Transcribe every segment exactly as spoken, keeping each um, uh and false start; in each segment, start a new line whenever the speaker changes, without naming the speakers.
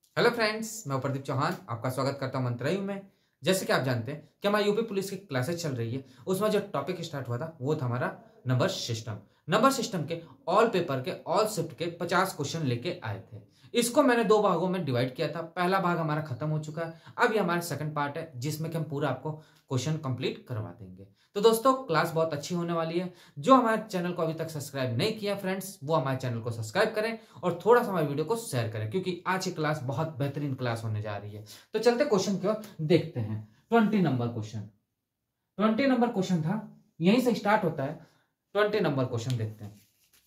Hello friends, मैं प्रदीप चौहान आपका स्वागत करता हूं मंत्रायु में। जैसे कि आप जानते हैं कि हमारी यूपी पुलिस की क्लासेस चल रही है, उसमें जो टॉपिक स्टार्ट हुआ था वो था हमारा नंबर सिस्टम। नंबर सिस्टम के ऑल पेपर के ऑल शिफ्ट के पचास क्वेश्चन लेके आए थे। इसको मैंने दो भागों में डिवाइड किया था। पहला भाग हमारा खत्म हो चुका है, अब ये हमारा सेकंड पार्ट है जिसमें कि हम पूरा आपको क्वेश्चन कंप्लीट करवा देंगे। तो दोस्तों, क्लास बहुत अच्छी होने वाली है। जो हमारे चैनल को अभी तक सब्सक्राइब नहीं किया फ्रेंड्स, वो हमारे चैनल को सब्सक्राइब करें और थोड़ा सा हमारे वीडियो को शेयर करें, क्योंकि आज की क्लास बहुत बेहतरीन क्लास होने जा रही है। तो चलते क्वेश्चन की ओर देखते हैं। Twenty number question twenty number question था, यहीं से स्टार्ट होता है। ट्वेंटी नंबर क्वेश्चन देखते हैं।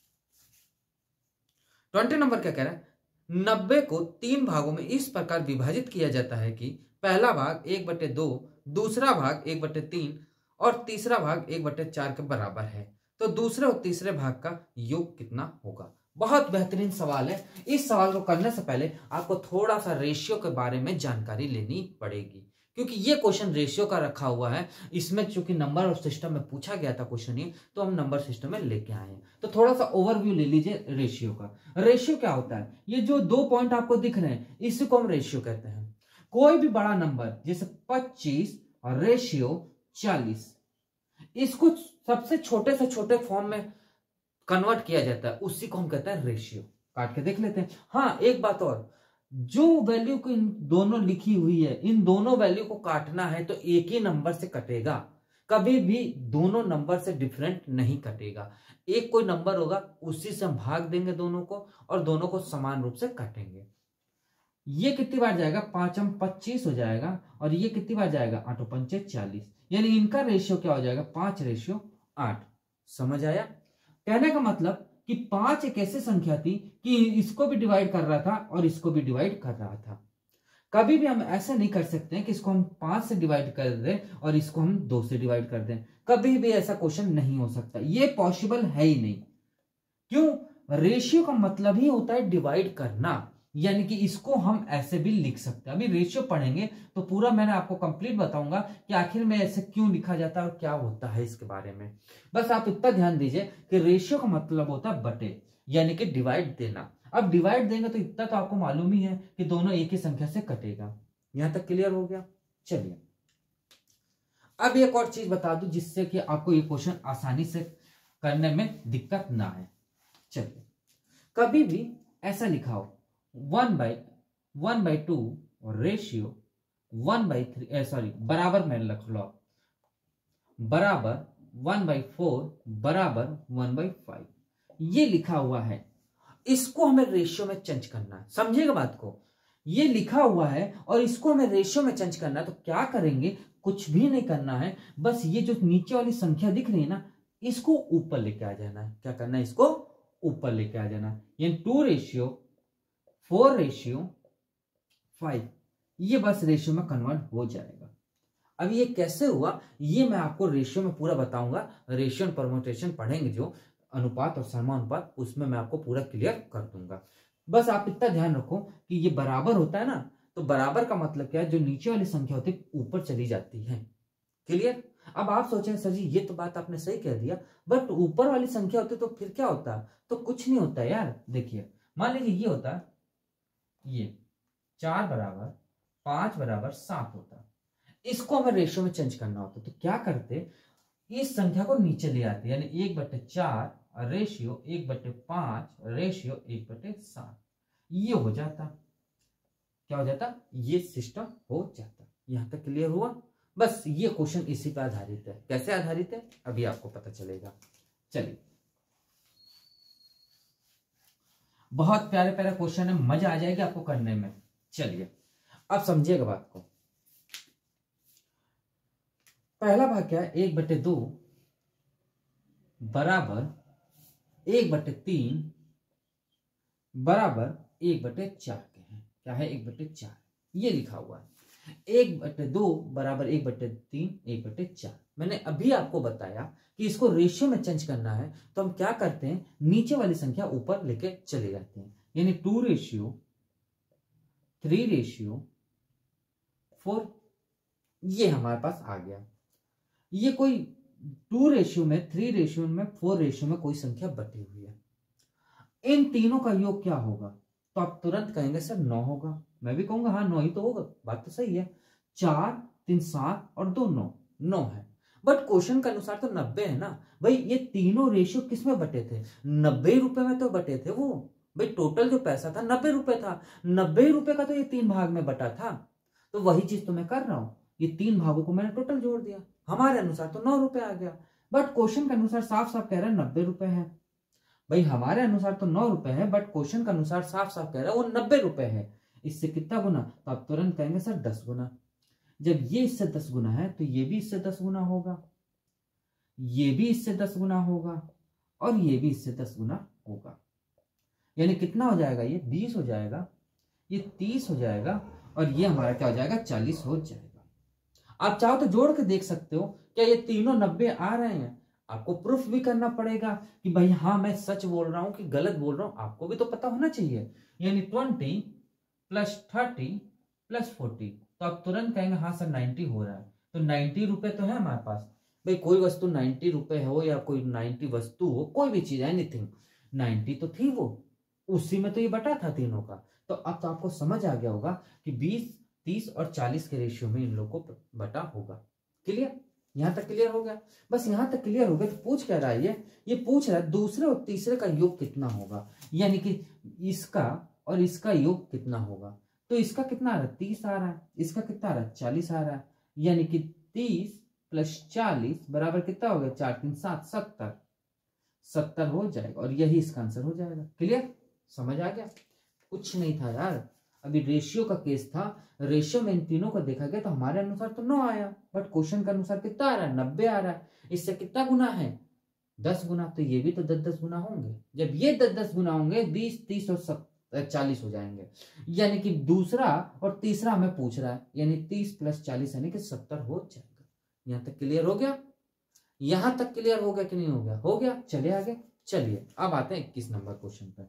ट्वेंटी नंबर क्या कह रहा है? नब्बे को तीन भागों में इस प्रकार विभाजित किया जाता है कि पहला भाग एक बटे दो, दूसरा भाग एक बटे तीन और तीसरा भाग एक बटे चार के बराबर है। तो दूसरे और तीसरे भाग का योग कितना होगा? बहुत बेहतरीन सवाल है। इस सवाल को करने से पहले आपको थोड़ा सा रेशियो के बारे में जानकारी लेनी पड़ेगी, क्योंकि ये क्वेश्चन रेशियो का रखा हुआ है। इसमें चूंकि नंबर और सिस्टम में पूछा गया था क्वेश्चन ये, तो हम नंबर सिस्टम में लेके आए हैं। तो थोड़ा सा ओवरव्यू ले लीजिए रेशियो का। रेशियो क्या होता है? ये जो दो पॉइंट आपको दिख रहे हैं, इसी को हम रेशियो कहते हैं। कोई भी बड़ा नंबर जैसे पच्चीस और रेशियो चालीस, इसको सबसे छोटे से छोटे फॉर्म में कन्वर्ट किया जाता है, उसी को हम कहते हैं रेशियो। काट के देख लेते हैं। हाँ, एक बात और, जो वैल्यू को इन दोनों लिखी हुई है, इन दोनों वैल्यू को काटना है तो एक ही नंबर से कटेगा, कभी भी दोनों नंबर से डिफरेंट नहीं कटेगा। एक कोई नंबर होगा, उसी से हम भाग देंगे दोनों को और दोनों को समान रूप से काटेंगे। ये कितनी बार जाएगा? पांचम पच्चीस हो जाएगा और ये कितनी बार जाएगा? आठों पंचे चालीस, यानी इनका रेशियो क्या हो जाएगा? पांच रेशियो आठ। समझ आया? कहने का मतलब कि पांच एक ऐसी संख्या थी कि इसको भी डिवाइड कर रहा था और इसको भी डिवाइड कर रहा था। कभी भी हम ऐसा नहीं कर सकते हैं कि इसको हम पांच से डिवाइड कर दें और इसको हम दो से डिवाइड कर दें। कभी भी ऐसा क्वेश्चन नहीं हो सकता, ये पॉसिबल है ही नहीं। क्यों? रेशियो का मतलब ही होता है डिवाइड करना, यानी कि इसको हम ऐसे भी लिख सकते हैं। अभी रेशियो पढ़ेंगे तो पूरा मैंने आपको कंप्लीट बताऊंगा कि आखिर में ऐसे क्यों लिखा जाता है और क्या होता है इसके बारे में। बस आप इतना ध्यान दीजिए कि रेशियो का मतलब होता है बटे, यानी कि डिवाइड देना। अब डिवाइड देंगे तो इतना तो आपको मालूम ही है कि दोनों एक ही संख्या से कटेगा। यहां तक क्लियर हो गया? चलिए, अब एक और चीज बता दूं जिससे कि आपको ये क्वेश्चन आसानी से करने में दिक्कत ना आए। चलिए, कभी भी ऐसा लिखा हो one by one by two ratio one by three, sorry बराबर में लिख लो, बराबर वन बाई फोर बराबर वन बाई फाइव, ये लिखा हुआ है। इसको हमें रेशियो में चेंज करना है। समझिएगा बात को? ये लिखा हुआ है और इसको हमें रेशियो में चेंज करना है। तो क्या करेंगे? कुछ भी नहीं करना है, बस ये जो नीचे वाली संख्या दिख रही है ना, इसको ऊपर लेके आ जाना है। क्या करना है? इसको ऊपर लेके आ जाना है। यानी two ratio four ratio five, ये बस रेशियो में कन्वर्ट हो जाएगा। अब ये कैसे हुआ, ये मैं आपको रेशियो में पूरा बताऊंगा। रेशियो एंड परम्यूटेशन पढ़ेंगे जो अनुपात और समानुपात, उसमें मैं आपको पूरा क्लियर कर दूंगा। बस आप इतना ध्यान रखो कि ये बराबर होता है ना, तो बराबर का मतलब क्या है? जो नीचे वाली संख्या होती है ऊपर चली जाती है। क्लियर? अब आप सोचें सर जी, ये तो बात आपने सही कह दिया, बट ऊपर वाली संख्या होती तो फिर क्या होता? तो कुछ नहीं होता यार। देखिए, मान लीजिए ये होता, ये चार बराबर पांच बराबर सात होता, इसको हमें रेशियो में चेंज करना होता। तो क्या करते? इस संख्या को नीचे ले आते, यानी एक बटे चार रेशियो एक बटे पांच रेशियो एक बटे सात, ये हो जाता। क्या हो जाता? ये सिस्टम हो जाता। यहां तक क्लियर हुआ? बस ये क्वेश्चन इसी पर आधारित है। कैसे आधारित है अभी आपको पता चलेगा। चलिए, बहुत प्यारे प्यारे क्वेश्चन है, मजा आ जाएगी आपको करने में। चलिए, अब समझिएगा बात को। पहला भाग क्या है? एक बटे दो बराबर एक बटे तीन बराबर एक बटे चार के हैं। क्या है? एक बटे चार, ये लिखा हुआ है। एक बटे दो बराबर एक बटे तीन एक बटे चार। मैंने अभी आपको बताया कि इसको रेशियो में चेंज करना है, तो हम क्या करते हैं? नीचे वाली संख्या ऊपर लेके चले जाते हैं, यानी two ratio three ratio four, ये हमारे पास आ गया। ये कोई टू रेशियो में, थ्री रेशियो में, फोर रेशियो में कोई संख्या बटी हुई है। इन तीनों का योग क्या होगा? तो आप तुरंत कहेंगे सर नौ होगा। मैं भी कहूंगा हाँ नौ ही तो होगा, बात तो सही है। चार तीन सात और दो नौ, नौ है। बट क्वेश्चन के अनुसार तो नब्बे है ना भाई। ये तीनों रेशियो किस में बटे थे? नब्बे रुपए में तो बटे थे वो भाई। टोटल जो पैसा था नब्बे रुपए था, नब्बे रुपए का तो ये तीन भाग में बटा था। तो वही चीज तो मैं कर रहा हूं, ये तीन भागों को मैंने टोटल जोड़ दिया, हमारे अनुसार तो नौ रुपए आ गया। बट क्वेश्चन के अनुसार साफ साफ कह रहा है नब्बे रुपए है भाई। हमारे अनुसार तो नौ रुपए है, बट क्वेश्चन के अनुसार साफ साफ कह रहा है वो नब्बे रुपए है। इससे कितना गुना? तो आप तुरंत कहेंगे सर दस गुना। जब ये इससे दस गुना है तो ये भी इससे दस गुना होगा, ये भी इससे दस गुना होगा, और ये भी इससे दस गुना होगा। यानी कितना हो जाएगा? ये बीस हो जाएगा, ये तीस हो जाएगा, और ये हमारा क्या हो जाएगा? चालीस हो जाएगा। आप चाहो तो जोड़ के देख सकते हो, क्या ये तीनों नब्बे आ रहे हैं? आपको प्रूफ भी करना पड़ेगा कि भाई हाँ मैं सच बोल रहा हूं कि गलत बोल रहा हूं, आपको भी तो पता होना चाहिए। यानी twenty plus thirty plus forty, तो आप तुरंत कहेंगे हाँ सर नाइन्टी हो रहा है। तो नाइन्टी रुपए तो है हमारे पास भाई। कोई वस्तु नाइन्टी रुपए हो या कोई नाइन्टी वस्तु हो, कोई भी चीज एनीथिंग, नाइन्टी तो थी वो, उसी में तो ये बटा था तीनों का। तो अब तो आपको समझ आ गया होगा कि बीस तीस और चालीस के रेशियो में इन लोगों को बटा होगा। क्लियर? यहां तक क्लियर हो गया? बस यहां तक क्लियर हो गया। तो पूछ क्या रहा है ये ये पूछ रहा है दूसरे और तीसरे का योग कितना होगा, यानी कि इसका और इसका योग कितना होगा। तो इसका कितना आ रहा है? तीस आ रहा है, इसका कितना आ रहा है? चालीस आ रहा है। यानी कि तीस प्लस चालीस बराबर कितना हो गया? चार तीन सात, सत्तर, सत्तर हो जाएगा, और यही इसका आंसर हो जाएगा। क्लियर? समझ आ गया? कुछ नहीं था यार, अभी रेशियो का केस था। रेशियो में इन तीनों को देखा गया तो हमारे अनुसार तो नौ आया, बट क्वेश्चन के अनुसार कितना आ रहा है? नब्बे आ रहा है। इससे कितना गुना है? दस गुना। तो ये भी तो दस दस गुना होंगे। जब ये दस दस गुना होंगे, बीस तीस और चालीस हो जाएंगे। यानी कि दूसरा और तीसरा हमें पूछ रहा है, यानी तीस प्लस चालीस यानी कि सत्तर हो जाएगा। यहां तक क्लियर हो गया? यहां तक क्लियर हो गया कि नहीं हो गया? हो गया। चलिए आगे। चलिए अब आते हैं इक्कीस नंबर क्वेश्चन पर।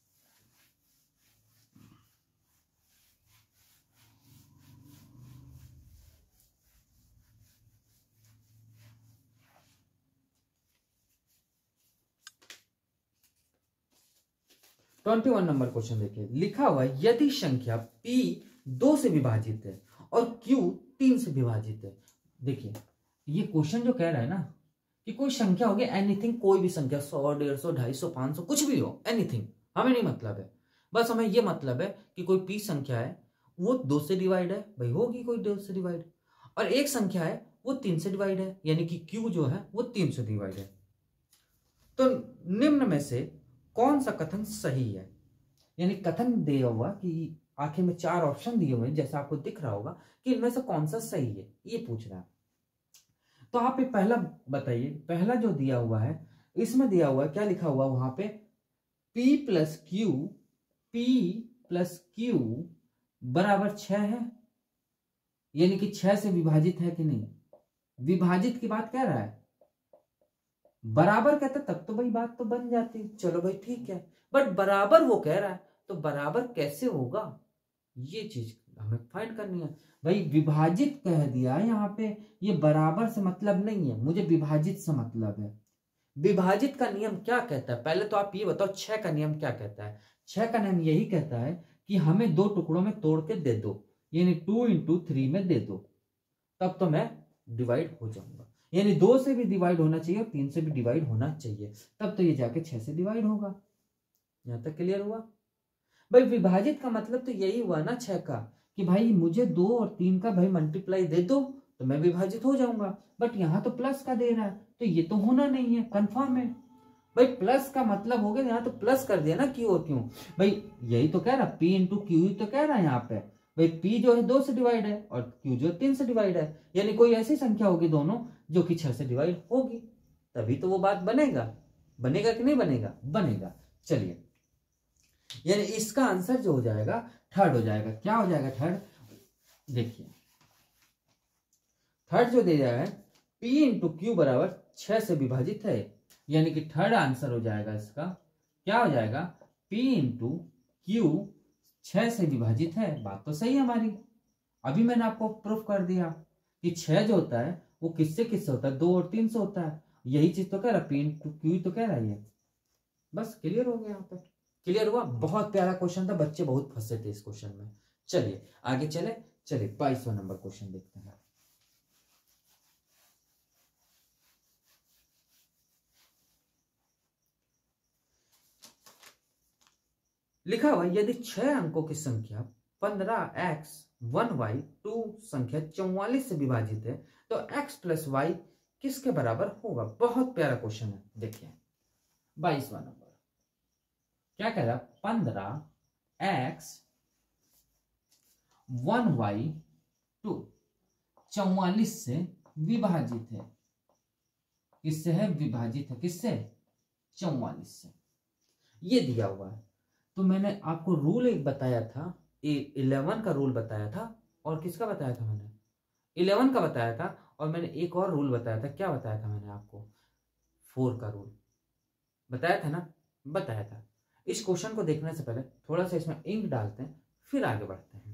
ट्वेंटी वन नंबर क्वेश्चन देखिए, लिखा हुआ है यदि संख्या p दो से विभाजित है और q तीन से विभाजित है। देखिए ये क्वेश्चन जो कह रहा है ना कि कोई संख्या होगी, एनीथिंग, कोई भी संख्या, सौ डेढ़ सौ ढाई सौ पांच सौ कुछ भी हो, एनीथिंग, हमें नहीं मतलब है। बस हमें ये मतलब है कि कोई p संख्या है वो दो से डिवाइड है, भाई होगी कोई दो से डिवाइड, और एक संख्या है वो तीन से डिवाइड है, यानी कि q जो है वो तीन से डिवाइड है। तो निम्न में से कौन सा कथन सही है? यानी कथन दिया हुआ कि आखिर में चार ऑप्शन दिए हुए हैं, जैसा आपको दिख रहा होगा कि इनमें से कौन सा सही है, ये पूछ रहा है। तो आप ये पहला बताइए, पहला जो दिया हुआ है इसमें दिया हुआ है, क्या लिखा हुआ वहां पे? P प्लस क्यू, P प्लस क्यू बराबर छह है, यानी कि छह से विभाजित है कि नहीं? विभाजित की बात कह रहा है, बराबर कहता तब तो भाई बात तो बन जाती। चलो भाई ठीक है, बट बराबर वो कह रहा है तो बराबर कैसे होगा, ये चीज हमें फाइंड करनी है। भाई विभाजित कह दिया है यहाँ पे, ये बराबर से मतलब नहीं है, मुझे विभाजित से मतलब है। विभाजित का नियम क्या कहता है? पहले तो आप ये बताओ छह का नियम क्या कहता है? छह का नियम यही कहता है कि हमें दो टुकड़ों में तोड़ के दे दो, यानी टू इंटू थ्री में दे दो, तब तो मैं डिवाइड हो जाऊंगा। यानी दो से भी डिवाइड होना चाहिए और तीन से भी डिवाइड होना चाहिए, तब तो ये जाके छह से डिवाइड होगा। यहां तक क्लियर हुआ? भाई विभाजित का मतलब तो यही हुआ ना छह का, कि भाई मुझे दो और तीन का भाई मल्टीप्लाई दे दो तो मैं विभाजित हो जाऊंगा। बट यहाँ तो प्लस का दे रहा है तो ये तो होना नहीं है, कंफर्म है। भाई प्लस का मतलब हो गया, यहाँ तो प्लस कर दिया ना क्यू और क्यों, भाई यही तो कह रहा, पी इंटू क्यू तो कह रहा है यहाँ पे। भाई पी जो है दो से डिवाइड है और क्यू जो है तीन से डिवाइड है, यानी कोई ऐसी संख्या होगी दोनों जो कि छह से डिवाइड होगी, तभी तो वो बात बनेगा। बनेगा कि नहीं बनेगा? बनेगा। चलिए, यानी इसका आंसर जो हो जाएगा थर्ड हो जाएगा। क्या हो जाएगा थर्ड? देखिए थर्ड जो दे जाएगा P इंटू क्यू बराबर छह से विभाजित है, यानी कि थर्ड आंसर हो जाएगा इसका, क्या हो जाएगा? P इंटू क्यू छह से विभाजित है। बात तो सही है हमारी, अभी मैंने आपको प्रूफ कर दिया कि छह जो होता है वो किससे किससे होता है? दो और तीन से होता है। यही चीज तो कह रहा, P इंटू क्यू तो कह रहा है। बस क्लियर हो गया यहाँ पर। क्लियर हुआ? बहुत प्यारा क्वेश्चन था, बच्चे बहुत फंसे थे इस क्वेश्चन में। चलिए आगे चले, चलिए बाईसवां नंबर क्वेश्चन देखते हैं। लिखा हुआ यदि छह अंकों की संख्या पंद्रह एक्स वन वाई टू संख्या चौवालीस से विभाजित है तो एक्स प्लस वाई किसके बराबर होगा? बहुत प्यारा क्वेश्चन है। देखिए बाईसवां नंबर क्या कह रहा है, पंद्रह एक्स वन वाई टू चौवालीस से विभाजित है, किससे है? विभाजित है किससे? चौवालीस से। ये दिया हुआ है। तो मैंने आपको रूल एक बताया था, इलेवन का रूल बताया था, और किसका बताया था मैंने? इलेवन का बताया था, और मैंने एक और रूल बताया था। क्या बताया था मैंने आपको? फोर का रूल बताया था ना? बताया था। इस क्वेश्चन को देखने से पहले थोड़ा सा इसमें इंक डालते हैं, फिर आगे बढ़ते हैं।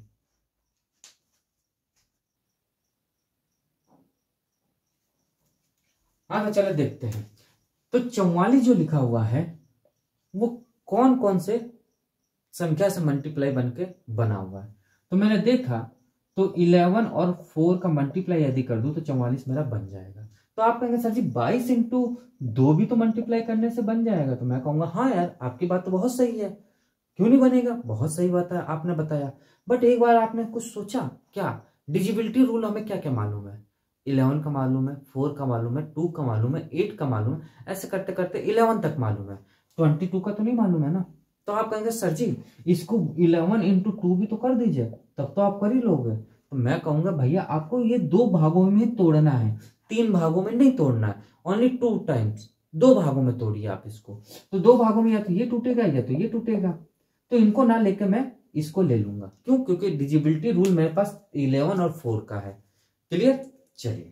हाँ चलो देखते हैं। तो चौवालीस जो लिखा हुआ है वो कौन कौन से संख्या से मल्टीप्लाई बन के बना हुआ है? तो मैंने देखा तो इलेवन और फोर का मल्टीप्लाई यदि कर दूं तो चौवालीस मेरा बन जाएगा। तो आप कहेंगे सर जी बाईस इंटू दो भी तो मल्टीप्लाई करने से बन जाएगा। तो मैं कहूंगा हाँ यार आपकी बात तो बहुत सही है, क्यों नहीं बनेगा, बहुत सही बात है आपने बताया। बट एक बार आपने कुछ सोचा क्या? डिजिबिलिटी रूल हमें क्या क्या मालूम है? इलेवन का मालूम है, फोर का मालूम है, टू का मालूम है, एट का मालूम है, ऐसे करते करते इलेवन तक मालूम है। ट्वेंटी टू का तो नहीं मालूम है ना। तो आप कहेंगे सर जी इसको इलेवन इंटू टू भी तो कर दीजिए, तब तो आप कर ही लोगे। तो मैं कहूंगा भैया आपको ये दो भागों में तोड़ना है, तीन भागों में नहीं तोड़ना है, ओनली टू टाइम्स, दो भागों में तोड़िए आप इसको। तो दो भागों में या तो ये टूटेगा या तो ये टूटेगा, तो इनको ना लेकर मैं इसको ले लूंगा। क्यों? क्योंकि डिजिबिलिटी रूल मेरे पास इलेवन और फोर का है। क्लियर? चलिए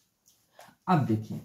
अब देखिए,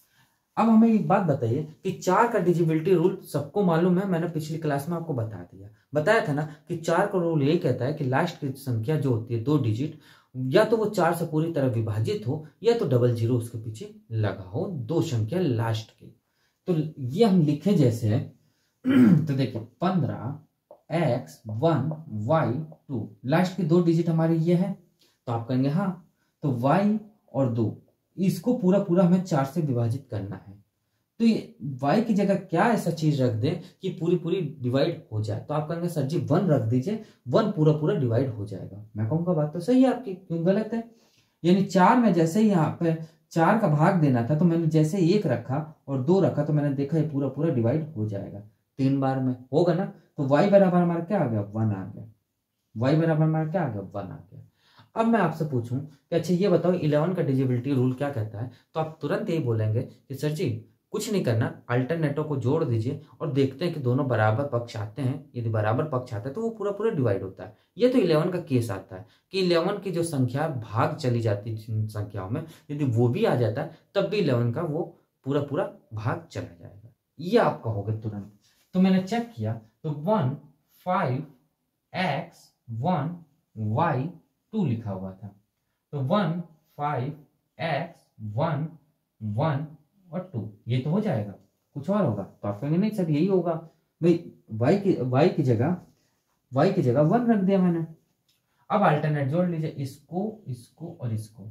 अब हमें एक बात बताइए कि चार का डिजिबिलिटी रूल सबको मालूम है, मैंने पिछली क्लास में आपको बता दिया बताया था ना कि चार का रूल ये कहता है कि लास्ट की संख्या जो होती है दो डिजिट, या तो वो चार से पूरी तरह विभाजित हो या तो डबल जीरो उसके पीछे लगा हो, दो संख्या लास्ट की। तो ये हम लिखे जैसे है तो देखिए पंद्रह X one Y two, last की दो डिजिट हमारी ये है। तो आप कहेंगे हाँ, तो वाई और दो इसको पूरा पूरा हमें चार से विभाजित करना है। तो ये y की जगह क्या ऐसा चीज रख दें कि पूरी पूरी डिवाइड हो जाए? तो आप कहेंगे सर जी वन रख दीजिए, वन पूरा पूरा डिवाइड हो जाएगा। मैं कहूंगा बात तो सही है आपकी, क्यों गलत है? यानी चार में जैसे ही यहाँ पे चार का भाग देना था तो मैंने जैसे एक रखा और दो रखा तो मैंने देखा ये पूरा पूरा डिवाइड हो जाएगा, तीन बार में होगा ना। तो y बराबर हमारा क्या आ गया? वन आ गया। y बराबर हमारा क्या आ गया? वन आ गया। अब मैं आपसे पूछूं कि अच्छा ये बताओ इलेवन का डिजिबिलिटी रूल क्या कहता है? तो आप तुरंत यही बोलेंगे कि सर जी कुछ नहीं करना, अल्टरनेटों को जोड़ दीजिए और देखते हैं कि दोनों बराबर पक्ष आते हैं। यदि बराबर पक्ष आता है तो वो पूरा पूरा डिवाइड होता है। ये तो इलेवन का केस आता है कि इलेवन की जो संख्या भाग चली जाती है संख्याओं में, यदि वो भी आ जाता है तब भी इलेवन का वो पूरा पूरा भाग चला जाएगा। ये आप कहोगे तुरंत। तो मैंने चेक किया तो one five X one Y two लिखा हुआ था। तो one five X one one और टू, ये तो हो जाएगा। कुछ और होगा? तो आप कहेंगे नहीं सर यही होगा भाई, y की y की जगह y की जगह वन रख दिया मैंने। अब अल्टरनेट जोड़ लीजिए, इसको इसको और इसको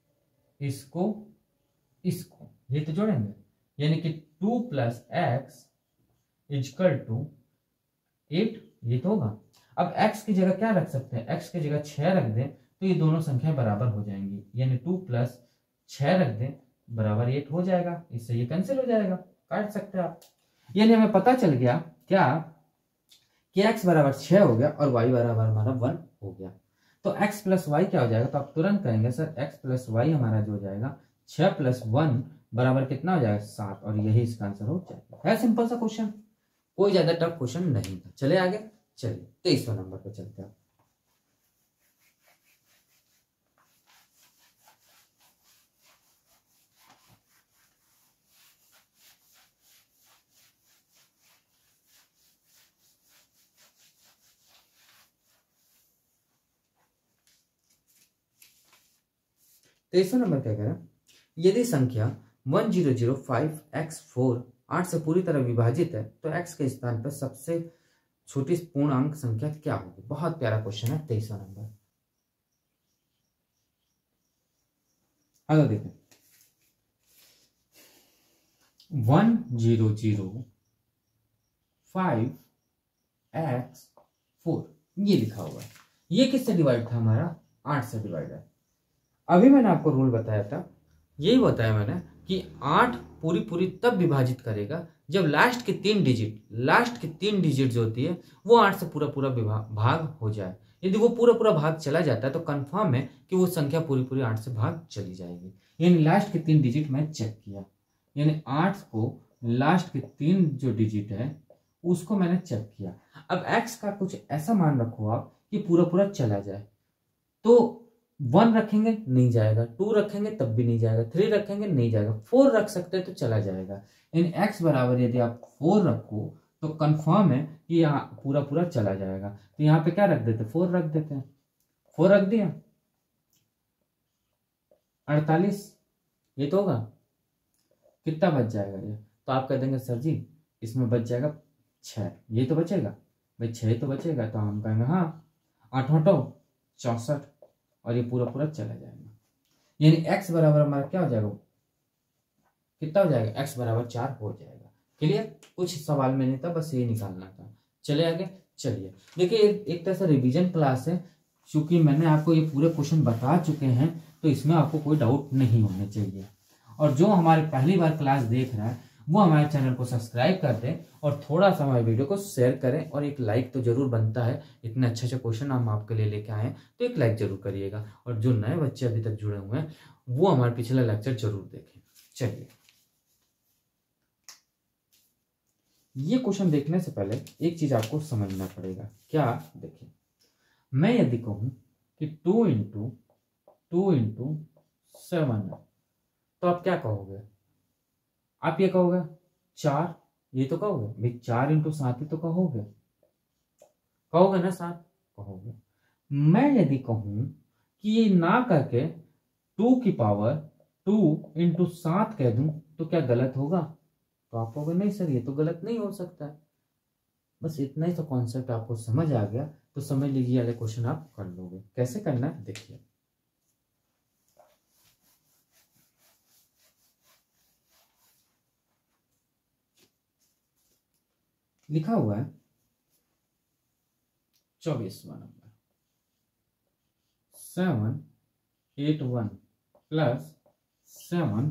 इसको इसको, ये तो जोड़ेंगे, यानी कि two plus X equal to eight, ये तो होगा। अब x की जगह क्या रख सकते हैं? x की जगह छह रख दें तो ये दोनों संख्याएं बराबर हो जाएंगी, यानी टू प्लस छह रख दें बराबर एट हो जाएगा। इससे ये कैंसिल हो जाएगा, काट सकते हैं आप। यानी हमें पता चल गया क्या कि x बराबर छह हो गया और y बराबर हमारा वन हो गया। तो x प्लस वाई क्या हो जाएगा? तो आप तुरंत कहेंगे सर x प्लस वाई हमारा जो हो जाएगा छह प्लस वन बराबर कितना हो जाएगा? सात, और यही इसका आंसर हो जाएगा। है सिंपल सा क्वेश्चन, कोई ज्यादा टफ क्वेश्चन नहीं था। चले आगे, चलिए तेईसवां नंबर पर चलते हैं। तेईसवां नंबर क्या कह रहा है? यदि संख्या one zero zero five X four आठ से पूरी तरह विभाजित है तो x के स्थान पर सबसे छोटी पूर्णांक संख्या क्या होगी। बहुत प्यारा क्वेश्चन है, तेईसवा नंबर। अगर देखें one zero zero five X four ये लिखा हुआ है, ये किससे डिवाइड था हमारा, आठ से डिवाइड है। अभी मैंने आपको रूल बताया था, यही बताया मैंने कि आठ पूरी पूरी तब विभाजित करेगा जब लास्ट के तीन डिजिट लास्ट के तीन डिजिट जो होती है वो आठ से पूरा पूरा भाग हो जाए। यदि वो पूरा पूरा भाग चला जाता है तो कंफर्म है कि वो संख्या पूरी पूरी आठ से भाग चली जाएगी। यानी लास्ट के तीन डिजिट मैं चेक किया, यानी आठ को लास्ट के तीन जो डिजिट है उसको मैंने चेक किया। अब x का कुछ ऐसा मान रखो आप कि पूरा पूरा चला जाए, तो वन रखेंगे नहीं जाएगा, टू रखेंगे तब भी नहीं जाएगा, थ्री रखेंगे नहीं जाएगा, फोर रख सकते हैं तो चला जाएगा। इन x बराबर यदि आप फोर रखो तो कंफर्म है कि यहाँ पूरा पूरा चला जाएगा। तो यहाँ पे क्या रख देते, फोर रख देते हैं। फोर रख दिया, अड़तालीस ये तो होगा, कितना बच जाएगा ये, तो आप कह देंगे सर जी इसमें बच जाएगा छः, ये तो बचेगा भाई, छः तो बचेगा, तो हम कहेंगे हाँ आठ आठों चौसठ, और ये पूरा पूरा चला जाएगा। यानी x बराबर हमारा क्या हो जाएगा, कितना हो जाएगा, x बराबर चार हो जाएगा। क्लियर, कुछ सवाल में नहीं था, बस ये निकालना था। चले आगे, चलिए देखिए एक तरह से रिवीजन क्लास है, क्योंकि मैंने आपको ये पूरे क्वेश्चन बता चुके हैं तो इसमें आपको कोई डाउट नहीं होने चाहिए। और जो हमारे पहली बार क्लास देख रहा है वो हमारे चैनल को सब्सक्राइब कर दें और थोड़ा सा हमारे वीडियो को शेयर करें, और एक लाइक तो जरूर बनता है, इतने अच्छे अच्छे क्वेश्चन हम आपके लिए लेके आए हैं तो एक लाइक जरूर करिएगा। और जो नए बच्चे अभी तक जुड़े हुए हैं वो हमारे पिछला लेक्चर जरूर देखें। चलिए, ये क्वेश्चन देखने से पहले एक चीज आपको समझना पड़ेगा। क्या, देखिए मैं यदि कहूं कि two into two into seven तो आप क्या कहोगे, आप ये कहोगे चार, ये तो कहोगे भाई, चार इंटू सात ही तो कहोगे, कहोगे ना सात कहोगे। मैं यदि कहूं कि ये ना करके टू की पावर टू इंटू सात कह दूं तो क्या गलत होगा, तो आप कहोगे नहीं सर ये तो गलत नहीं हो सकता है। बस इतना ही तो कॉन्सेप्ट आपको समझ आ गया तो समझ लीजिए वाले क्वेश्चन आप कर लोगे। कैसे करना है देखिए, लिखा हुआ है चौबीसवा number, seven eight one plus seven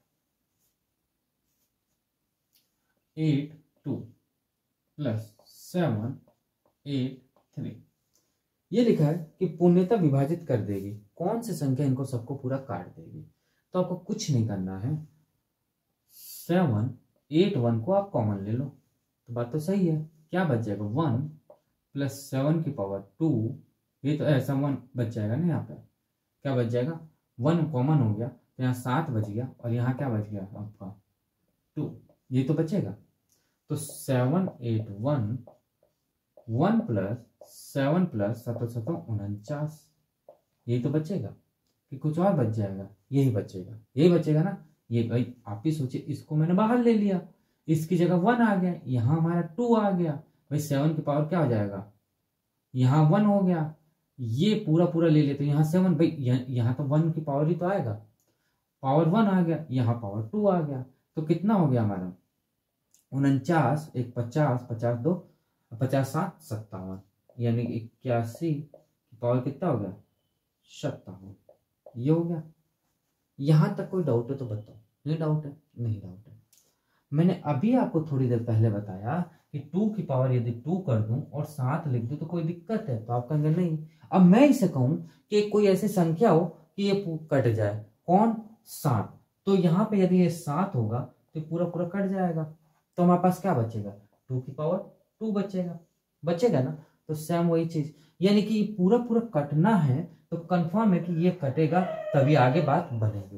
eight two plus seven eight three. ये लिखा है कि पूर्णतः विभाजित कर देगी, कौन सी संख्या इनको सबको पूरा काट देगी। तो आपको कुछ नहीं करना है, सेवन एट वन को आप कॉमन ले लो तो बात तो सही है। क्या बच जाएगा, वन प्लस सेवन की पावर टू, ये तो ऐसा वन बच जाएगा ना, यहाँ पे क्या बच जाएगा, वन कॉमन हो गया तो यहाँ सात बच गया, और यहाँ क्या बच गया आपका टू, ये तो बचेगा। तो seven eight one, one plus seven plus सतो सतो उनचास, यही तो बचेगा कि कुछ और बच जाएगा, यही बचेगा, यही बचेगा ना। ये भाई आप ही सोचिए, इसको मैंने बाहर ले लिया, इसकी जगह वन आ गया, यहाँ हमारा टू आ गया, भाई सेवन की पावर क्या हो जाएगा, यहाँ वन हो गया, ये पूरा पूरा ले लेते यहाँ सेवन, भाई यहाँ तो वन की पावर ही तो आएगा, पावर वन आ गया, यहाँ पावर टू आ गया, तो कितना हो गया हमारा उनचास, एक पचास, पचास दो पचास सात सत्तावन, यानी इक्यासी पावर कितना हो गया सत्तावन, ये हो गया। यहां तक कोई डाउट है तो बताओ, नहीं डाउट है, नहीं डाउट है। मैंने अभी आपको थोड़ी देर पहले बताया कि टू की पावर यदि टू कर दूं और सात लिख दूं तो कोई दिक्कत है, तो आप कहेंगे नहीं। अब मैं इसे कहूं कि कोई ऐसी संख्या हो कि ये कट जाए, कौन, सात, तो यहाँ पे यदि ये सात होगा तो पूरा पूरा कट जाएगा, तो हमारे पास क्या बचेगा, टू की पावर टू बचेगा, बचेगा ना। तो सेम वही चीज, यानी कि पूरा पूरा कटना है तो कंफर्म है कि ये कटेगा तभी आगे बात बनेगी।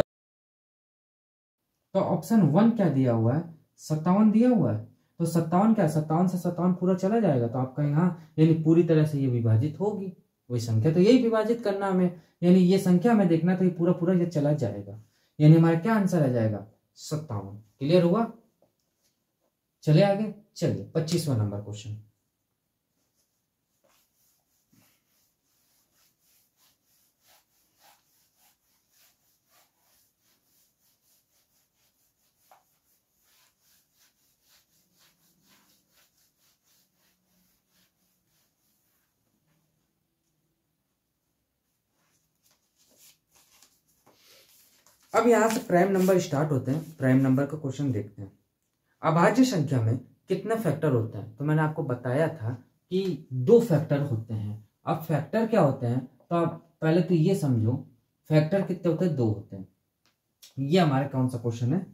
तो ऑप्शन वन क्या दिया हुआ है, सत्तावन दिया हुआ है, तो सत्तावन क्या, सत्तावन से सत्तावन पूरा चला जाएगा, तो आपका यहाँ यानी पूरी तरह से ये विभाजित होगी, वही संख्या तो यही विभाजित करना हमें, यानी ये संख्या में देखना तो ये पूरा पूरा ये चला जाएगा, यानी हमारा क्या आंसर आ जाएगा सत्तावन। क्लियर हुआ, चले आगे, चलिए पच्चीसवां नंबर क्वेश्चन। अब यहाँ से प्राइम नंबर स्टार्ट होते हैं। प्राइम नंबर का क्वेश्चन देखते हैं। अभाज्य संख्या में कितने फैक्टर होते हैं? तो मैंने आपको बताया था कि दो फैक्टर होते हैं। अब फैक्टर क्या होते हैं, तो आप पहले तो ये समझो फैक्टर कितने होते हैं, दो होते हैं। ये हमारे कौन सा क्वेश्चन है,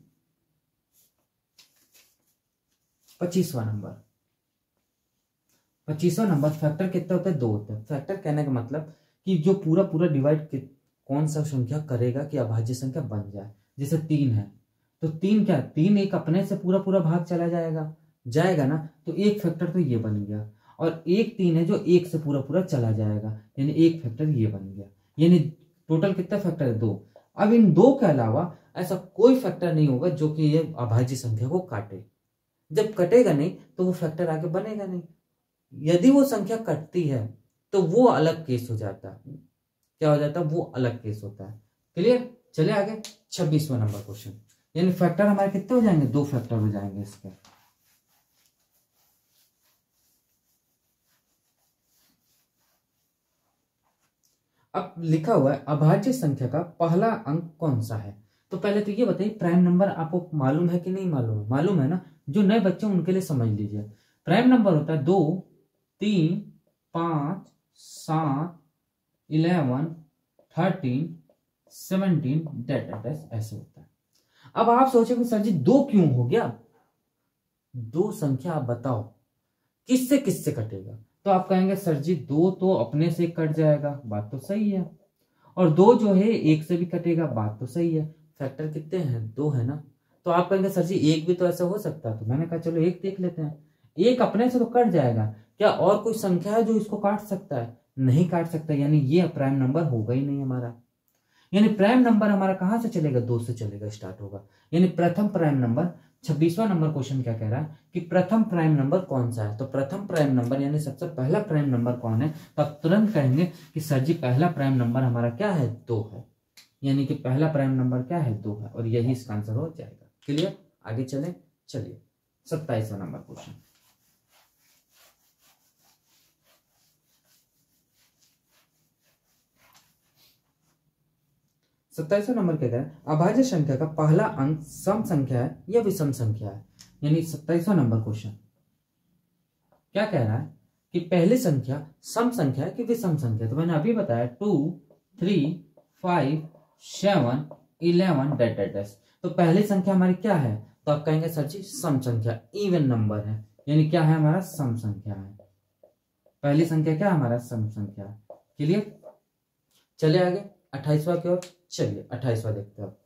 पच्चीसवां नंबर। पच्चीसवां नंबर फैक्टर कितने होते हैं, दो होते हैं। फैक्टर कहने का मतलब कि जो पूरा पूरा डिवाइड कौन सा संख्या करेगा कि अभाज्य संख्या बन जाए। जैसे तीन है तो तीन क्या, तीन एक अपने से पूरा पूरा भाग चला जाएगा जाएगा ना, तो एक फैक्टर तो ये बन गया। और एक तीन है जो एक से पूरा पूरा चला जाएगा, यानी एक फैक्टर ये बन गया। यानी टोटल कितना फैक्टर है, दो। अब इन दो के अलावा ऐसा कोई फैक्टर नहीं होगा जो कि ये अभाज्य संख्या को काटे। जब कटेगा नहीं तो वो फैक्टर आगे बनेगा नहीं। यदि वो संख्या कटती है तो वो अलग केस हो जाता है। क्या हो जाता है, वो अलग केस होता है। क्लियर? चले आगे, छब्बीसवां नंबर क्वेश्चन। यानी फैक्टर हमारे कितने हो जाएंगे, दो फैक्टर हो जाएंगे इसके। अब लिखा हुआ है अभाज्य संख्या का पहला अंक कौन सा है। तो पहले तो ये बताइए प्राइम नंबर आपको मालूम है कि नहीं मालूम है? मालूम है ना। जो नए बच्चे उनके लिए समझ लीजिए। प्राइम नंबर होता है दो, तीन, पांच, सात, इलेवन, थर्टीन, सेवनटीन, डेट ऐसे होता है। अब आप सोचेंगे सर जी दो क्यों हो गया, दो संख्या आप बताओ किससे किससे कटेगा। तो आप कहेंगे सर जी दो तो अपने से कट जाएगा, बात तो सही है। और दो जो है एक से भी कटेगा, बात तो सही है। फैक्टर कितने हैं, दो है ना। तो आप कहेंगे सर जी एक भी तो ऐसा हो सकता है। तो मैंने कहा चलो एक देख लेते हैं। एक अपने से तो कट जाएगा, क्या और कोई संख्या है जो इसको काट सकता है? नहीं काट सकता, यानी ये प्राइम नंबर होगा ही नहीं हमारा। यानी प्राइम नंबर हमारा कहां से चलेगा, दो से चलेगा, स्टार्ट होगा। यानी प्रथम प्राइम नंबर। छब्बीसवां नंबर क्वेश्चन क्या कह रहा है कि प्रथम प्राइम नंबर कौन सा है। तो प्रथम प्राइम नंबर यानी सबसे पहला प्राइम नंबर कौन है, तो आप तुरंत कहेंगे कि सर जी पहला प्राइम नंबर हमारा क्या है, दो है। यानी कि पहला प्राइम नंबर क्या है, दो है, और यही इसका आंसर हो जाएगा। क्लियर? आगे चले। चलिए सत्ताईसवां नंबर क्वेश्चन। सत्ताईसवां नंबर क्या है, अभाज्य संख्या का पहला अंक सम संख्या है या विषम संख्या है। यानी सत्ताईसवां नंबर क्वेश्चन क्या कह रहा है कि पहली संख्या सम संख्या है कि विषम संख्या। तो मैंने अभी बताया two, three, five, seven, eleven, डेट डेट डेट। तो पहली संख्या हमारी क्या है, तो आप कहेंगे सर जी सम संख्या, इवन नंबर है। यानी क्या है हमारा, सम संख्या है। पहली संख्या क्या है हमारा, सम संख्या। क्लियर? चले आगे अट्ठाईसवां की ओर। चलिए अट्ठाईसवां देखते हैं।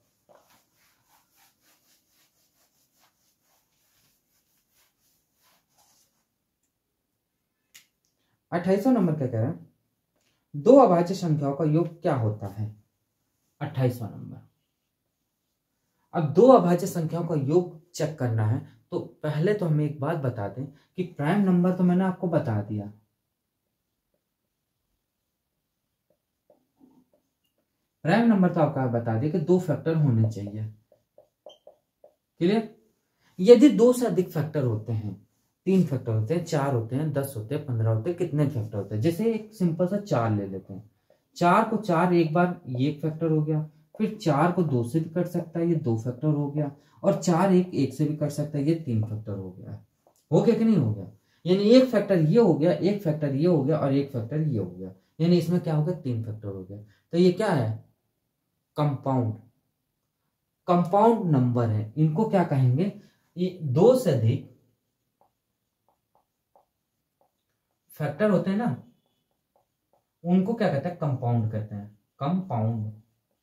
अट्ठाईसवां नंबर क्या कह रहा है, दो अभाज्य संख्याओं का योग क्या होता है। अट्ठाईसवां नंबर। अब दो अभाज्य संख्याओं का योग चेक करना है तो पहले तो हमें एक बात बता दें कि प्राइम नंबर तो मैंने आपको बता दिया। प्राइम नंबर तो आपको बता दिया कि दो फैक्टर होने चाहिए। क्लियर? यदि दो से अधिक फैक्टर होते हैं, तीन फैक्टर होते हैं, चार होते हैं, दस होते हैं, पंद्रह होते हैं, कितने फैक्टर होते हैं। जैसे एक सिंपल सा चार ले लेते हैं। चार को चार एक बार ये एक फैक्टर हो गया, फिर चार को दो से भी कर सकता है, ये दो फैक्टर हो गया, और चार एक एक से भी कर सकता है, ये तीन फैक्टर हो गया। हो गया कि नहीं हो गया? यानी एक फैक्टर ये हो गया, एक फैक्टर ये हो गया, और एक फैक्टर ये हो गया। यानी इसमें क्या हो गया, तीन फैक्टर हो गया। तो ये क्या है, कंपाउंड कंपाउंड नंबर है। इनको क्या कहेंगे, ये दो से अधिक फैक्टर होते हैं ना, उनको क्या कहते हैं, कंपाउंड कहते हैं। कंपाउंड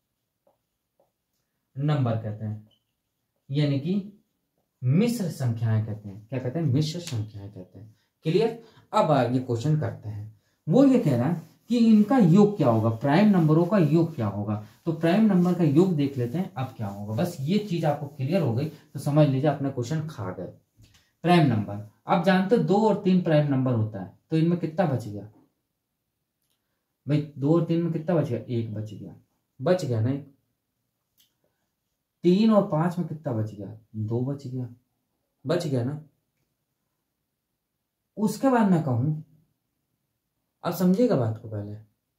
नंबर कहते हैं, यानी कि मिश्र संख्याएं कहते हैं। क्या कहते हैं, मिश्र संख्याएं कहते हैं। क्लियर? अब आगे क्वेश्चन करते हैं। वो ये कह रहा है कि इनका योग क्या होगा, प्राइम नंबरों का योग क्या होगा। तो प्राइम नंबर का योग देख लेते हैं अब क्या होगा। बस ये चीज आपको क्लियर हो गई तो समझ लीजिए अपना क्वेश्चन खा गए। प्राइम नंबर आप जानते हो दो और तीन प्राइम नंबर होता है, तो इनमें कितना बच गया भाई, दो और तीन में कितना बच गया, एक बच गया। बच गया नहीं, तीन और पांच में कितना बच गया, दो बच गया। बच गया ना। उसके बाद मैं कहूं, आप समझिएगा बात को पहले,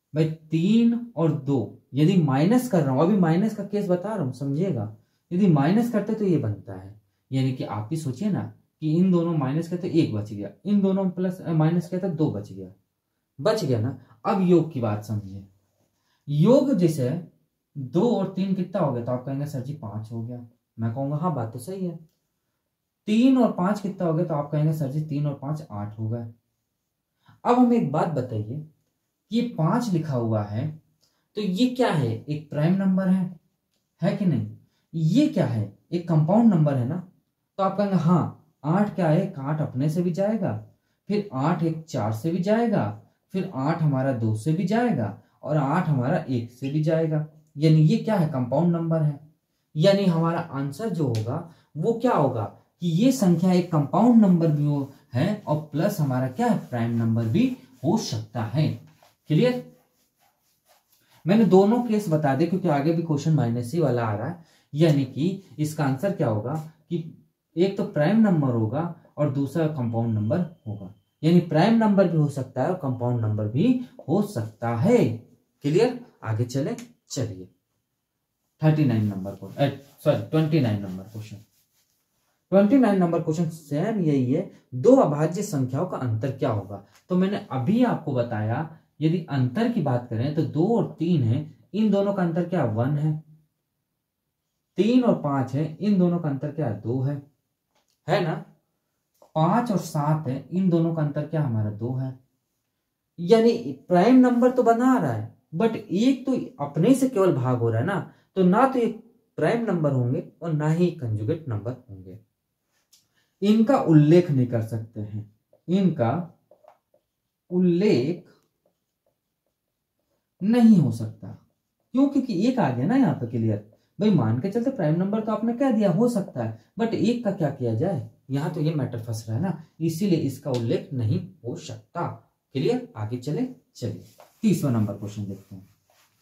भाई तीन और दो यदि माइनस कर रहा हूं, अभी माइनस का केस बता रहा हूं, समझिएगा। यदि माइनस करते तो ये बनता है, यानी कि आप भी सोचिए ना कि इन दोनों माइनस करते एक बच गया, इन दोनों प्लस माइनस करते दो बच गया, बच गया ना। अब योग की बात समझिए। योग जैसे दो और तीन कितना हो गया, तो आप कहेंगे सर जी पांच हो गया। मैं कहूंगा हाँ बात तो सही है। तीन और पांच कितना हो गया, तो आप कहेंगे सर जी तीन और पांच आठ हो गए। अब हमें एक बात बताइए, ये पांच लिखा हुआ है तो ये क्या है, एक प्राइम नंबर है है कि नहीं? ये क्या है, एक कंपाउंड नंबर है ना। तो आप कहेंगे हाँ आठ क्या है, एक आठ अपने से भी जाएगा, फिर आठ एक चार से भी जाएगा, फिर आठ हमारा दो से भी जाएगा, और आठ हमारा एक से भी जाएगा, यानी ये क्या है, कंपाउंड नंबर है। यानी हमारा आंसर जो होगा वो क्या होगा कि ये संख्या एक कंपाउंड नंबर भी हो है और प्लस हमारा क्या है, प्राइम नंबर भी हो सकता है। क्लियर? मैंने दोनों केस बता दे क्योंकि आगे भी क्वेश्चन माइनस ही वाला आ रहा है। यानी कि इसका आंसर क्या होगा कि एक तो प्राइम नंबर होगा और दूसरा कंपाउंड नंबर होगा, यानी प्राइम नंबर भी हो सकता है और कंपाउंड नंबर भी हो सकता है। क्लियर? आगे चले, चलिए थर्टी नाइन नंबर को sorry twenty nine number question. Twenty nine number question same यही है, दो अभाज्य संख्याओं का अंतर क्या होगा। तो मैंने अभी आपको बताया यदि अंतर की बात करें तो दो और तीन है, इन दोनों का अंतर क्या, वन है। तीन और पांच है, इन दोनों का अंतर क्या, दो है है ना। पांच और सात है, इन दोनों का अंतर क्या हमारा, दो है। यानी प्राइम नंबर तो बना रहा है बट एक तो अपने से केवल भाग हो रहा है ना, तो ना तो एक प्राइम नंबर होंगे और ना ही कंजुगेट नंबर होंगे। इनका उल्लेख नहीं कर सकते हैं, इनका उल्लेख नहीं हो सकता। क्यों? क्योंकि एक आ गया ना यहाँ पे। क्लियर? भाई मान के चलते प्राइम नंबर तो आपने कह दिया हो सकता है, बट एक का क्या किया जाए, यहाँ तो ये मैटर फंस रहा है ना, इसीलिए इसका उल्लेख नहीं हो सकता। क्लियर? आगे चले, चलिए तीसरा नंबर क्वेश्चन देखते हैं।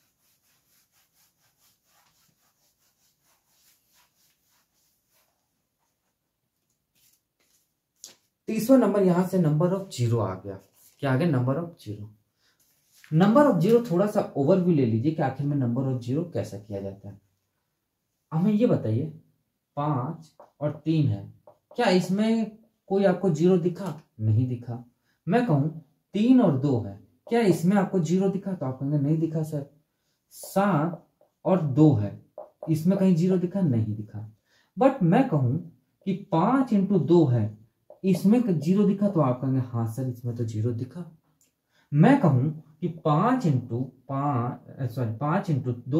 तीसरा नंबर यहां से नंबर ऑफ जीरो आ गया। क्या आ गया, number of zero. Number of zero थोड़ा सा ओवरव्यू ले लीजिए कि आखिर में नंबर ऑफ जीरो कैसा किया जाता है। हमें ये बताइए, पांच और तीन है, क्या इसमें कोई आपको जीरो दिखा? नहीं दिखा। मैं कहूं तीन और दो है, क्या इसमें आपको जीरो दिखा? तो आप कहेंगे नहीं दिखा सर। सात और दो है, इसमें कहीं जीरो दिखा? नहीं दिखा। बट मैं कहूं कि पांच इंटू दो है, इसमें जीरो दिखा? तो आप कहेंगे हाँ सर इसमें तो जीरो दिखा। मैं कहूं कि पांच इंटू पांच सॉरी पांच इंटू दो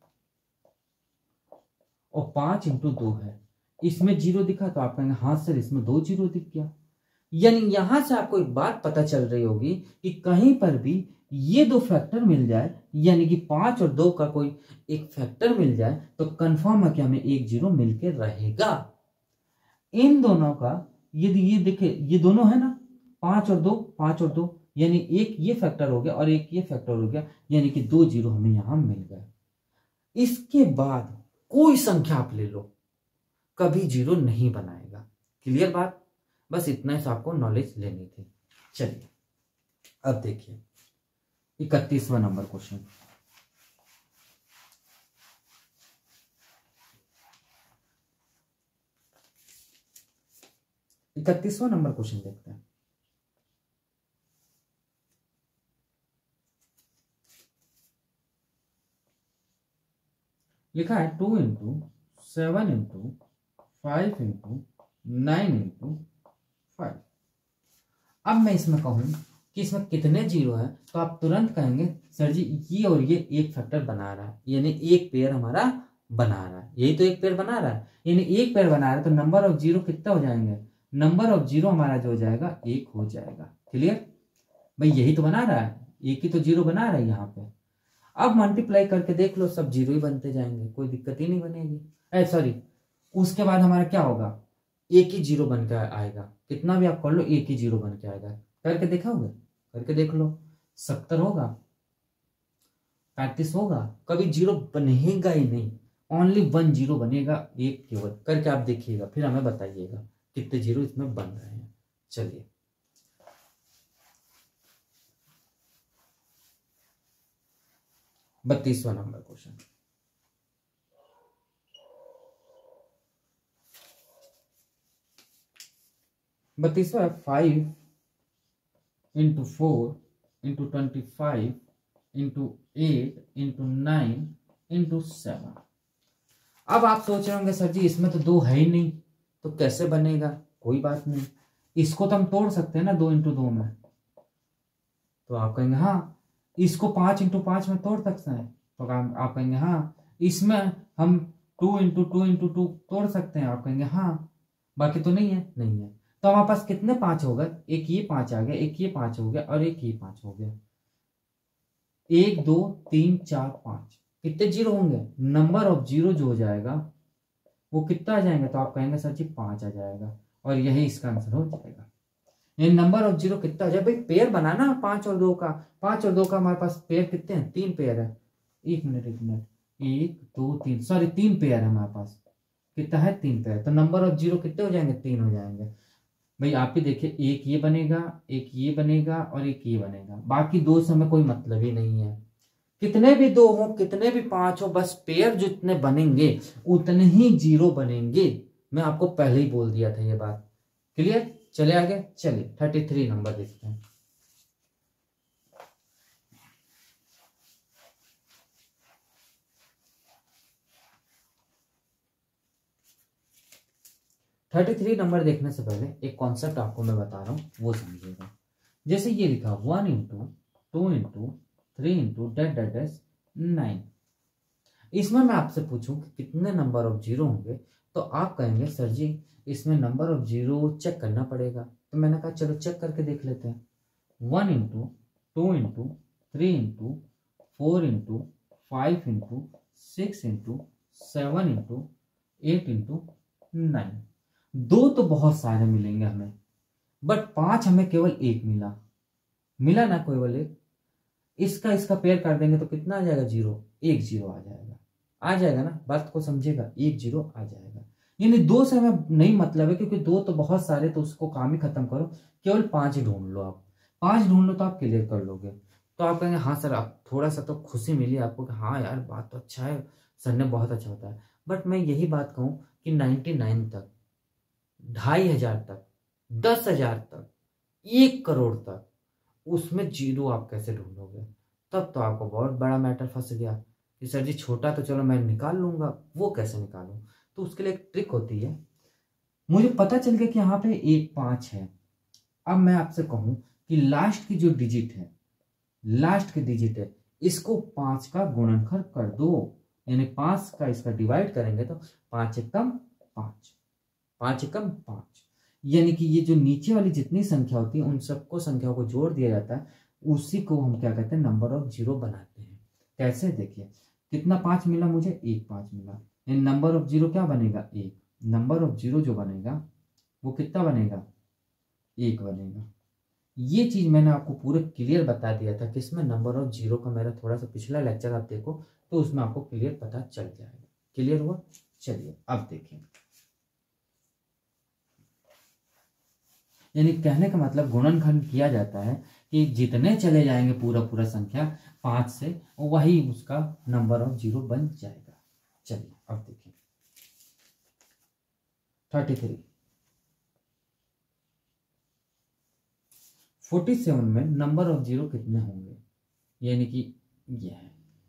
और पांच इंटू दो है, इसमें जीरो दिखा? तो आप कहेंगे हाँ सर इसमें दो जीरो दिख गया। यानी यहां से आपको एक बात पता चल रही होगी कि कहीं पर भी ये दो फैक्टर मिल जाए, यानी कि पांच और दो का कोई एक फैक्टर मिल जाए, तो कंफर्म है कि हमें एक जीरो मिलके रहेगा। इन दोनों का यदि ये देखे, ये दोनों है ना, पांच और दो, पांच और दो, यानी एक ये फैक्टर हो गया और एक ये फैक्टर हो गया, यानी कि दो जीरो हमें यहां मिल गए। इसके बाद कोई संख्या आप ले लो, कभी जीरो नहीं बनाएगा। क्लियर बात? बस इतना ही आपको नॉलेज लेनी थी। चलिए अब देखिए इकतीसवां नंबर क्वेश्चन। इकतीसवां नंबर क्वेश्चन देखते हैं। लिखा है two into seven into five into nine into five. अब मैं इसमें कहूं कि इसमें कितने जीरो है, तो आप तुरंत कहेंगे सर जी ये और ये एक फैक्टर बना रहा है, यानी एक पेयर हमारा बना रहा है। यही तो एक पेयर बना रहा है, यानी एक पेयर बना रहा है, तो नंबर ऑफ जीरो कितना हो जाएंगे, नंबर ऑफ जीरो हमारा जो हो जाएगा एक हो जाएगा। क्लियर? भाई यही तो बना रहा है, एक ही तो जीरो बना रहा है यहाँ पे। अब मल्टीप्लाई करके देख लो, सब जीरो ही बनते जाएंगे, कोई दिक्कत ही नहीं बनेगी। ए सॉरी, उसके बाद हमारा क्या होगा, एक ही जीरो बन के आएगा। कितना भी आप कर लो एक ही जीरो बन के आएगा। करके देखोगे? करके देख लो। सत्तर होगा, पैंतीस होगा, कभी जीरो बनेगा ही नहीं, ओनली वन जीरो बनेगा, एक केवल। करके आप देखिएगा, फिर हमें बताइएगा कितने जीरो इसमें बन रहे हैं। चलिए बत्तीसवां नंबर क्वेश्चन, बत्तीसवा, five into four into twenty five into eight into nine into seven. अब आप सोच रहे होंगे सर जी इसमें तो दो है ही नहीं, तो कैसे बनेगा? कोई बात नहीं, इसको तो हम तोड़ सकते हैं ना दो इंटू दो में। तो आप कहेंगे हाँ, इसको पांच इंटू पांच में तोड़ सकते हैं। तो आप कहेंगे हाँ, इसमें हम two into two into two तोड़ सकते हैं। आप कहेंगे हाँ, बाकी तो नहीं है। नहीं है तो हमारे पास कितने पांच हो गए? एक ये पांच आ गया, एक ये पांच हो गया और एक ये पांच हो गया। एक दो तीन चार पांच, कितने जीरो होंगे? नंबर ऑफ जीरो जो हो जाएगा वो कितना आ जाएगा? तो आप कहेंगे सर जी पांच आ जाएगा, और यही इसका आंसर हो जाएगा। ये नंबर ऑफ जीरो कितना आ जाए? भाई पेयर बनाना पांच और दो का, पांच और दो का हमारे पास पेयर कितने हैं? तीन पेयर है। एक मिनट एक मिनट एक दो तीन, सॉरी तीन पेयर है हमारे पास। कितना है? तीन पेयर। तो नंबर ऑफ जीरो कितने हो जाएंगे? तीन हो जाएंगे। भाई आप ही देखिए, एक ये बनेगा, एक ये बनेगा और एक ये बनेगा, बाकी दो से हमें कोई मतलब ही नहीं है। कितने भी दो हो, कितने भी पांच हो, बस पेयर जितने बनेंगे उतने ही जीरो बनेंगे। मैं आपको पहले ही बोल दिया था ये बात। क्लियर? चले आगे, चलिए थर्टी थ्री नंबर देखते हैं। थर्टी थ्री नंबर देखने से पहले एक कॉन्सेप्ट आपको मैं बता रहा हूं, वो समझिएगा। जैसे ये लिखा one into two into three into dot date dot nine. इसमें मैं आपसे पूछूं कि कितने नंबर ऑफ जीरो होंगे, तो आप कहेंगे सर जी इसमें नंबर ऑफ जीरो चेक करना पड़ेगा। तो मैंने कहा चलो चेक करके देख लेते हैं। One into two into three into four into five into six into seven into eight into nine. दो तो बहुत सारे मिलेंगे हमें, बट पांच हमें केवल एक मिला। मिला ना केवल एक। इसका इसका पेयर कर देंगे तो कितना आ जाएगा? जीरो। एक जीरो आ जाएगा, आ जाएगा ना? बात को समझेगा, एक जीरो आ जाएगा। यानी दो से हमें नहीं मतलब है, क्योंकि दो तो बहुत सारे, तो उसको काम ही खत्म करो, केवल पांच ही ढूंढ लो। आप पांच ढूंढ लो तो आप क्लियर कर लोगे। तो आप कहेंगे हाँ सर, आप थोड़ा सा तो खुशी मिली आपको कि हाँ यार बात तो अच्छा है, सर ने बहुत अच्छा होता है। बट मैं यही बात कहूँ कि नाइन्टी नाइन तक, ढाई हजार तक, दस हजार तक, एक करोड़ तक, उसमें जीरो आप कैसे ढूंढोगे? तब तो आपको बहुत बड़ा मैटर फंस गया कि सर जी छोटा तो चलो मैं निकाल लूंगा, वो कैसे निकालूं? तो उसके लिए एक ट्रिक होती है। मुझे पता चल गया कि यहाँ पे एक पांच है। अब मैं आपसे कहूं कि लास्ट की जो डिजिट है, लास्ट की डिजिट है, इसको पांच का गुणनखंड कर दो। यानी पांच का इसका डिवाइड करेंगे तो पांच एकम पांच, पांच एकम पांच। यानी कि ये जो नीचे वाली जितनी संख्या होती है उन सबको संख्याओं को जोड़ दिया जाता है, उसी को हम क्या कहते हैं? नंबर ऑफ जीरो बनाते हैं। कैसे? देखिए कितना पांच मिला मुझे? एक पांच मिला। यानी नंबर ऑफ जीरो क्या बनेगा? एक। नंबर ऑफ जीरो जो बनेगा वो कितना बनेगा? एक बनेगा। ये चीज मैंने आपको पूरे क्लियर बता दिया था कि इसमें नंबर ऑफ जीरो का मेरा थोड़ा सा पिछला लेक्चर आप देखो तो उसमें आपको क्लियर पता चल जाएगा। क्लियर हुआ? चलिए अब देखिए, यानी कहने का मतलब गुणनखंड किया जाता है कि जितने चले जाएंगे पूरा पूरा संख्या पांच से, वही उसका नंबर ऑफ जीरो बन जाएगा। चलिए अब देखिए थर्टी थ्री फोर्टी सेवन में नंबर ऑफ जीरो कितने होंगे? यानी कि ये है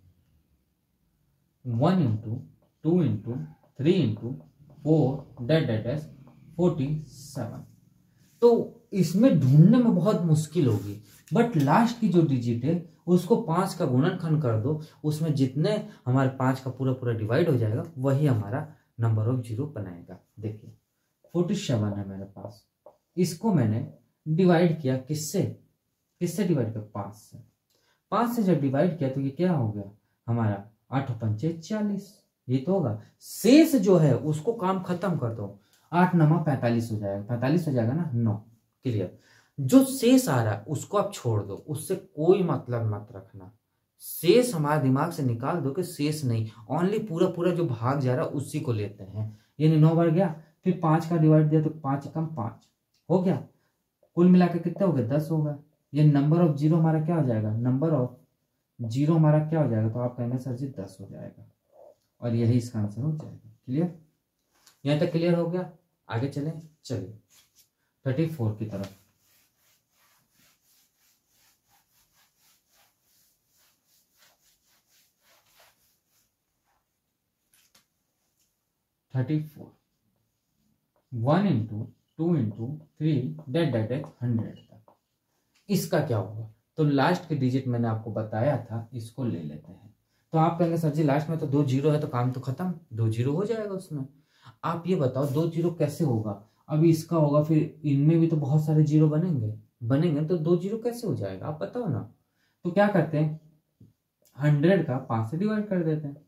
one into two into three into four dot dot एस फोर्टी सेवन। तो इसमें ढूंढने में बहुत मुश्किल होगी, बट लास्ट की जो डिजिट है उसको पांच का गुणनखंड कर दो, उसमें जितने हमारे पांच का पूरा पूरा डिवाइड हो जाएगा वही हमारा नंबर ऑफ जीरो बनाएगा। देखिए फोर्टी सेवन है मेरे पास, इसको मैंने डिवाइड किया किससे? किससे डिवाइड किया? पांच से। पांच से जब डिवाइड किया तो ये क्या हो गया हमारा? आठ पंचे चालीस, ये तो होगा। शेष जो है उसको काम खत्म कर दो, आठ नमा पैंतालीस हो जाएगा, पैंतालीस हो जाएगा ना, नौ। क्लियर? जो शेष आ रहा है उसको आप छोड़ दो, उससे कोई मतलब मत रखना। शेष हमारे दिमाग से निकाल दो कि शेष नहीं, ओनली पूरा पूरा जो भाग जा रहा है उसी को लेते हैं। यानी नौ बढ़ गया, फिर पांच का डिवाइड दिया तो पांच कम पांच हो गया, कुल मिलाकर कितना हो गया? दस होगा। ये नंबर ऑफ जीरो हमारा क्या हो जाएगा? नंबर ऑफ जीरो हमारा क्या हो जाएगा, तो आप कहेंगे सर जी दस हो जाएगा, और यही इसका आंसर हो जाएगा। क्लियर, यहाँ तक क्लियर हो गया। आगे चलें, चलिए थर्टी फोर की तरफ। Thirty four, one into two into three dot date dot hundred तक, इसका क्या होगा। तो लास्ट के डिजिट मैंने आपको बताया था, इसको ले लेते हैं। तो आप कहेंगे सर जी लास्ट में तो दो जीरो है, तो काम तो खत्म, दो जीरो हो जाएगा उसमें। आप ये बताओ दो जीरो कैसे होगा, अभी इसका होगा, फिर इनमें भी तो बहुत सारे जीरो बनेंगे बनेंगे तो दो जीरो कैसे हो जाएगा, आप बताओ ना। तो क्या करते हैं, हंड्रेड का पांच से डिवाइड कर देते हैं,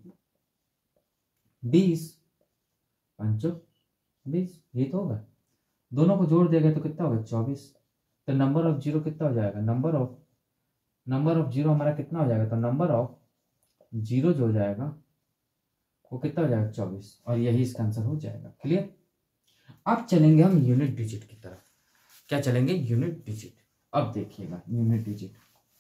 बीस पंचो बीस, ये तो होगा। दोनों को जोड़ देगा तो कितना होगा, चौबीस। तो नंबर ऑफ जीरो कितना हो जाएगा, number of number of zero हमारा कितना हो जाएगा, तो नंबर ऑफ जीरो जो हो जाएगा वो कितना हो जाएगा, चौबीस, और यही इसका आंसर हो जाएगा। क्लियर। अब चलेंगे हम यूनिट डिजिट की तरफ। क्या चलेंगे, यूनिट डिजिट। अब देखिएगा यूनिट डिजिट,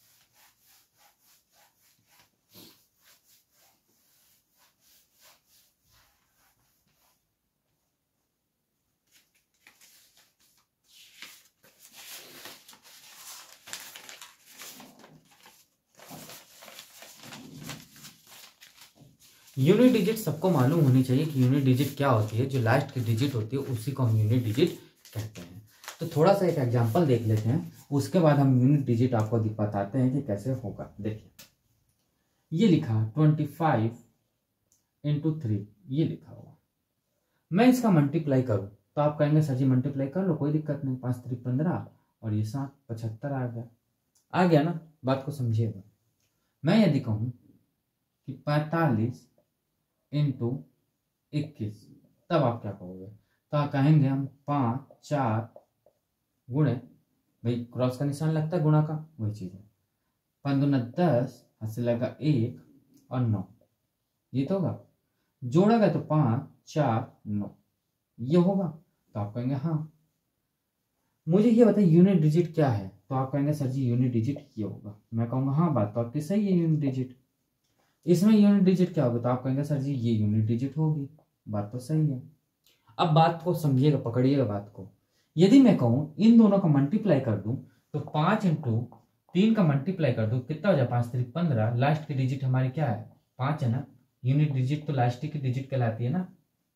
यूनिट डिजिट सबको मालूम होनी चाहिए कि यूनिट डिजिट क्या होती है। जो लास्ट की डिजिट होती है उसी को हम यूनिट डिजिट कहते हैं। तो थोड़ा सा एक एग्जांपल देख लेते हैं, उसके बाद हम यूनिट डिजिट आपको बताते हैं कि कैसे होगा। देखिए ये लिखा ट्वेंटी फाइव इंटू थ्री, ये लिखा हुआ। मैं इसका मल्टीप्लाई करूं तो आप कहेंगे सर जी मल्टीप्लाई कर लो, कोई दिक्कत नहीं, पाँच त्रिक पंद्रह और ये सात, पचहत्तर आ गया। आ गया ना, बात को समझिएगा। मैं यदि कहूं कि पैंतालीस इंटू इक्कीस, तब आप क्या कहोगे, तो आप कहेंगे हम पाँच चार गुणे, भाई क्रॉस का निशान लगता है गुणा का, वही चीज है, पाँच दूना दस, हाथ से लगा एक और नौ, ये तो होगा। जोड़ा गया तो पाँच चार नौ, ये होगा। तो आप कहेंगे हाँ। मुझे ये बताइए यूनिट डिजिट क्या है, तो आप कहेंगे सर जी यूनिट डिजिट ये होगा। मैं कहूंगा हाँ, बात तो आपकी सही है, यूनिट डिजिट। इसमें यूनिट डिजिट क्या होगा, तो आप कहेंगे सर जी ये यूनिट डिजिट होगी, बात तो सही है। अब बात को समझिएगा, पकड़िएगा बात को। यदि मैं कहूं इन दोनों का मल्टीप्लाई कर दूं, तो पांच इंटू तीन का मल्टीप्लाई कर दूं, कितना हो जाए, पांच त्रिक पंद्रह, लास्ट की डिजिट हमारी क्या है, पांच है ना, यूनिट डिजिट तो लास्ट की डिजिट कहलाती है ना।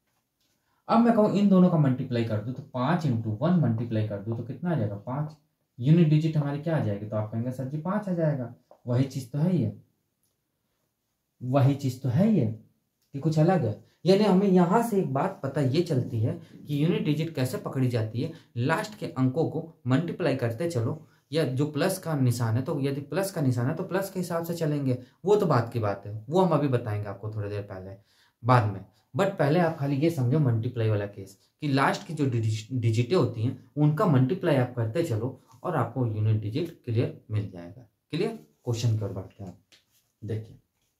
अब मैं कहूं इन दोनों का मल्टीप्लाई कर दूं, तो पांच इंटू वन मल्टीप्लाई कर दूं तो कितना आ जाएगा, पांच। यूनिट डिजिट हमारी क्या आ जाएगी, तो आप कहेंगे सर जी पांच आ जाएगा। वही चीज तो है ये, वही चीज तो है ये, कि कुछ अलग है। यानी हमें यहां से एक बात पता ये चलती है कि यूनिट डिजिट कैसे पकड़ी जाती है। लास्ट के अंकों को मल्टीप्लाई करते चलो, या जो प्लस का निशान है, तो यदि प्लस का निशान है तो प्लस के हिसाब से चलेंगे, वो तो बात की बात है, वो हम अभी बताएंगे आपको थोड़ी देर पहले, बाद में। बट पहले आप खाली ये समझो मल्टीप्लाई वाला केस, कि लास्ट की जो डिजिटें होती हैं उनका मल्टीप्लाई आप करते चलो और आपको यूनिट डिजिट क्लियर मिल जाएगा। क्लियर। क्वेश्चन की ओर बढ़ते हैं, देखिए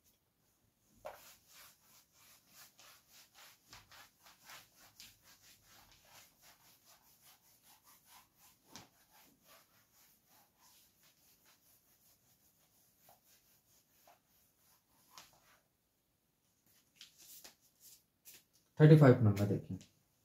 थर्टी फाइव नंबर देखिए,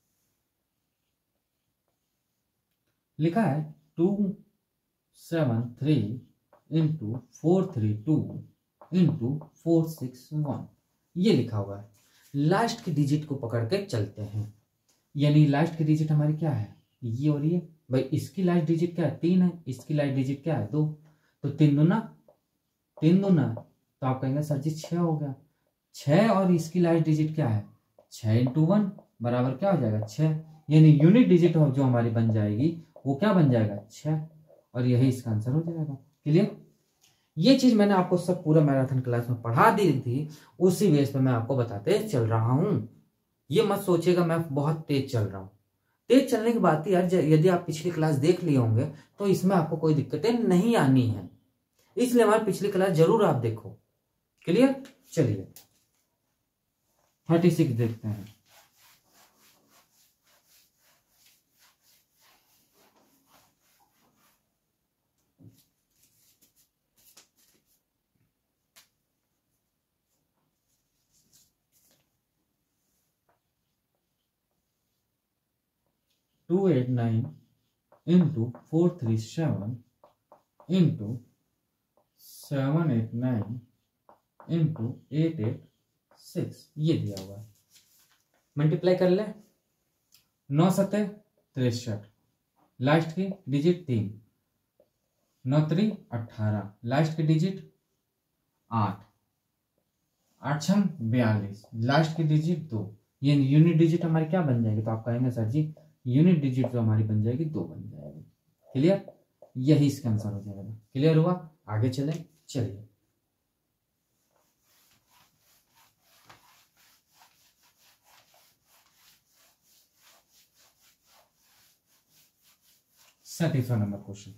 लिखा है two seven three into four three two into four six one, ये लिखा हुआ है। लास्ट की डिजिट को पकड़ के चलते हैं, यानी लास्ट की डिजिट हमारी क्या है, ये और ये। भाई इसकी लास्ट डिजिट क्या है, तीन है, इसकी लास्ट डिजिट क्या है, दो। तो तीन दूना तीन दूना तो आप कहेंगे सर जी छह हो गया। छह और इसकी लास्ट डिजिट क्या है, छह इंटू वन बराबर क्या हो जाएगा, छह। यानी यूनिट डिजिट जो हमारी बन जाएगी वो क्या बन जाएगा, छह, और यही इसका आंसर हो जाएगा। क्लियर। ये चीज मैंने आपको सब पूरा मैराथन क्लास में पढ़ा दी थी, उसी बेस पे मैं आपको बताते चल रहा हूं। ये मत सोचिएगा मैं बहुत तेज चल रहा हूं। तेज चलने की बात यार, यदि आप पिछली क्लास देख लिए होंगे तो इसमें आपको कोई दिक्कतें नहीं आनी है, इसलिए हमारी पिछली क्लास जरूर आप देखो। क्लियर। चलिए थर्टी सिक्स देखते हैं। Two eight nine into four three seven into seven eight nine into eight eight six, ये दिया हुआ है। मल्टीप्लाई कर ले, नौ सते तिरसठ, लास्ट की डिजिट तीन, नौ त्री अट्ठारह, लास्ट की डिजिट आठ, आठ छम बयालीस, लास्ट की डिजिट दो। ये यूनिट डिजिट हमारी क्या बन जाएगी? तो आप कहेंगे सर जी यूनिट डिजिट जो हमारी बन जाएगी दो बन जाएगी। क्लियर? यही इसका आंसर हो जाएगा। क्लियर हुआ? आगे चले, चलिए सैंतीसवां नंबर क्वेश्चन।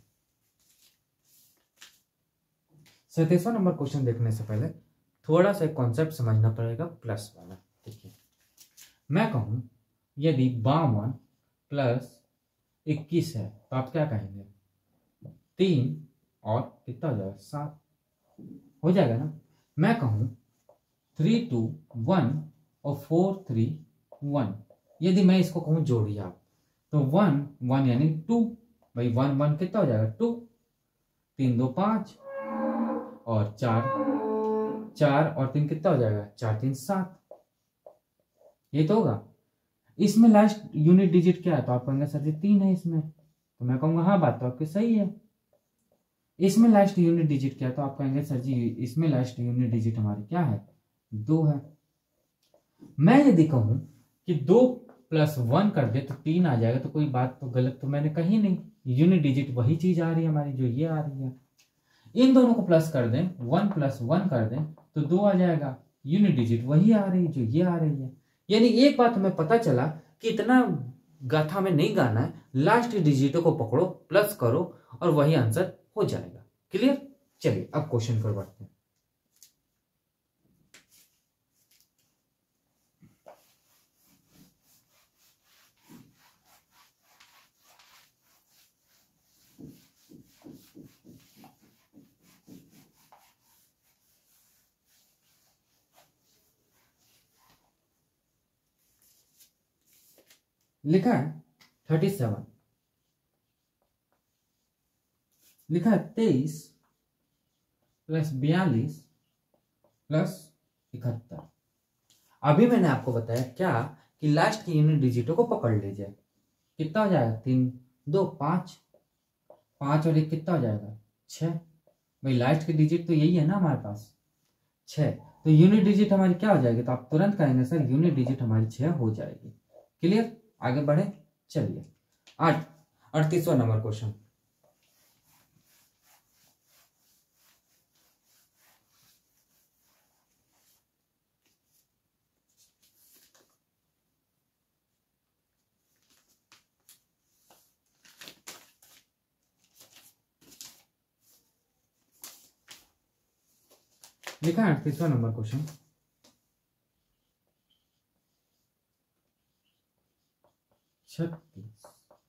सैंतीसवां नंबर क्वेश्चन देखने से पहले थोड़ा सा कॉन्सेप्ट समझना पड़ेगा प्लस वाला। देखिए, मैं कहूं यदि बावन प्लस इक्कीस है तो आप क्या कहेंगे? तीन और कितना हो जाएगा? सात हो जाएगा ना। मैं कहूं थ्री टू वन और फोर थ्री वन, यदि मैं इसको कहूं जोड़िए आप, तो वन वन यानी टू, भाई वन वन कितना हो जाएगा? टू, तीन दो पांच और चार, चार और तीन कितना हो जाएगा? चार तीन सात, ये तो होगा। इसमें लास्ट यूनिट डिजिट क्या है? तो आप कहेंगे सर जी तीन है इसमें, तो मैं कहूंगा हाँ बात तो आपकी सही है। इसमें लास्ट यूनिट डिजिट क्या है? तो आप कहेंगे सर जी इसमें लास्ट यूनिट डिजिट हमारी क्या है? दो है। मैं यदि कहूं कि दो प्लस वन कर दे तो तीन आ जाएगा, तो कोई बात तो गलत तो मैंने कही नहीं, यूनिट डिजिट वही चीज आ रही है हमारी जो ये आ रही है। इन दोनों को प्लस कर दें, वन प्लस वन कर दें तो दो आ जाएगा, यूनिट डिजिट वही आ रही है जो ये आ रही है। यानी एक बात हमें पता चला कि इतना गाथा में नहीं गाना है, लास्ट डिजिटों को पकड़ो, प्लस करो और वही आंसर हो जाएगा। क्लियर? चलिए अब क्वेश्चन पर बढ़ते हैं। लिखा है थर्टी सेवन, लिखा है तेईस प्लस बयालीस प्लस इकहत्तर। अभी मैंने आपको बताया क्या कि लास्ट की यूनिट डिजिटों को पकड़ लीजिए। कितना हो जाएगा? तीन दो पांच, पांच और एक कितना हो जाएगा? छह। भाई लास्ट की डिजिट तो यही है ना हमारे पास, छह। तो यूनिट डिजिट हमारी क्या हो जाएगी? तो आप तुरंत कहेंगे सर यूनिट डिजिट हमारी छह हो जाएगी। क्लियर? आगे बढ़े, चलिए आठ अड़तीसवां नंबर क्वेश्चन। लिखा है अड़तीसवां नंबर क्वेश्चन, छत्तीस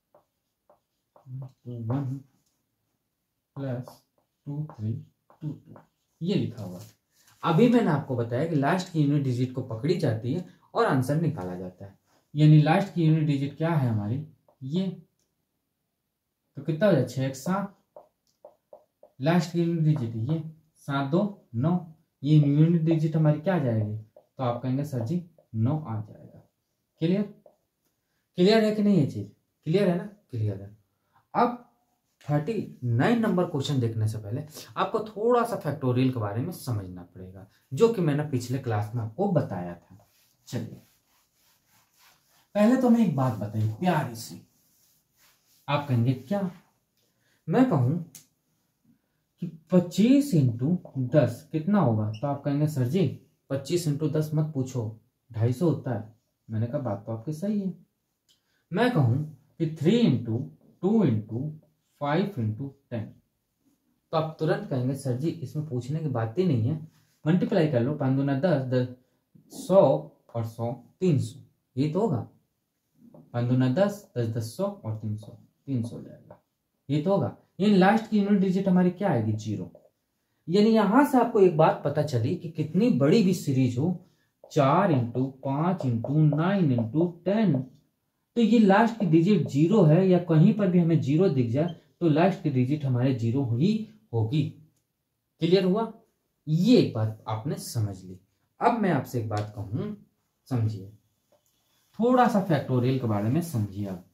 one plus two three two two, ये लिखा हुआ है। अभी मैंने आपको बताया कि लास्ट की यूनिट डिजिट को पकड़ी जाती है और आंसर निकाला जाता है। यानी लास्ट की यूनिट डिजिट क्या है हमारी? ये तो कितना हो जाए? छह एक सात, लास्ट की यूनिट डिजिट ये, सात दो नौ, ये यूनिट डिजिट हमारी क्या आ जाएगी? तो आप कहेंगे सर जी नौ आ जाएगा। क्लियर? क्लियर है कि नहीं? ये चीज क्लियर है ना? क्लियर है। अब थर्टी नाइन नंबर क्वेश्चन देखने से पहले आपको थोड़ा सा फैक्टोरियल के बारे में समझना पड़ेगा, जो कि मैंने पिछले क्लास में आपको बताया था। चलिए पहले तो मैं एक बात बताइए प्यारी सी। आप कहेंगे क्या? मैं कहूं कि पच्चीस इंटू दस कितना होगा? तो आप कहेंगे सर जी पच्चीस इंटू दस मत पूछो, ढाई सौ होता है। मैंने कहा बात तो आपकी सही है। मैं कहूं कि three into two into five into ten, तो आप तुरंत कहेंगे सर जी इसमें पूछने की बात ही नहीं है, मल्टीप्लाई कर लो, पाँच दूना दस, दस सौ और सौ तीन सौ, ये तो होगा। पाँच दूना दस, दस दस सौ और तीन सौ, तीन सौ जाएगा, ये तो होगा। यानी लास्ट की यूनिट डिजिट हमारी क्या आएगी? जीरो। यानी यहां से आपको एक बात पता चली कि कितनी बड़ी भी सीरीज हो, चार इंटू पांच इंटू नाइन इंटू टेन, तो ये लास्ट की डिजिट जीरो है, या कहीं पर भी हमें जीरो दिख जाए तो लास्ट की डिजिट हमारे जीरो ही होगी। क्लियर हुआ? ये एक बात आपने समझ ली। अब मैं आपसे एक बात कहूं, समझिए, थोड़ा सा फैक्टोरियल के बारे में समझिए आप।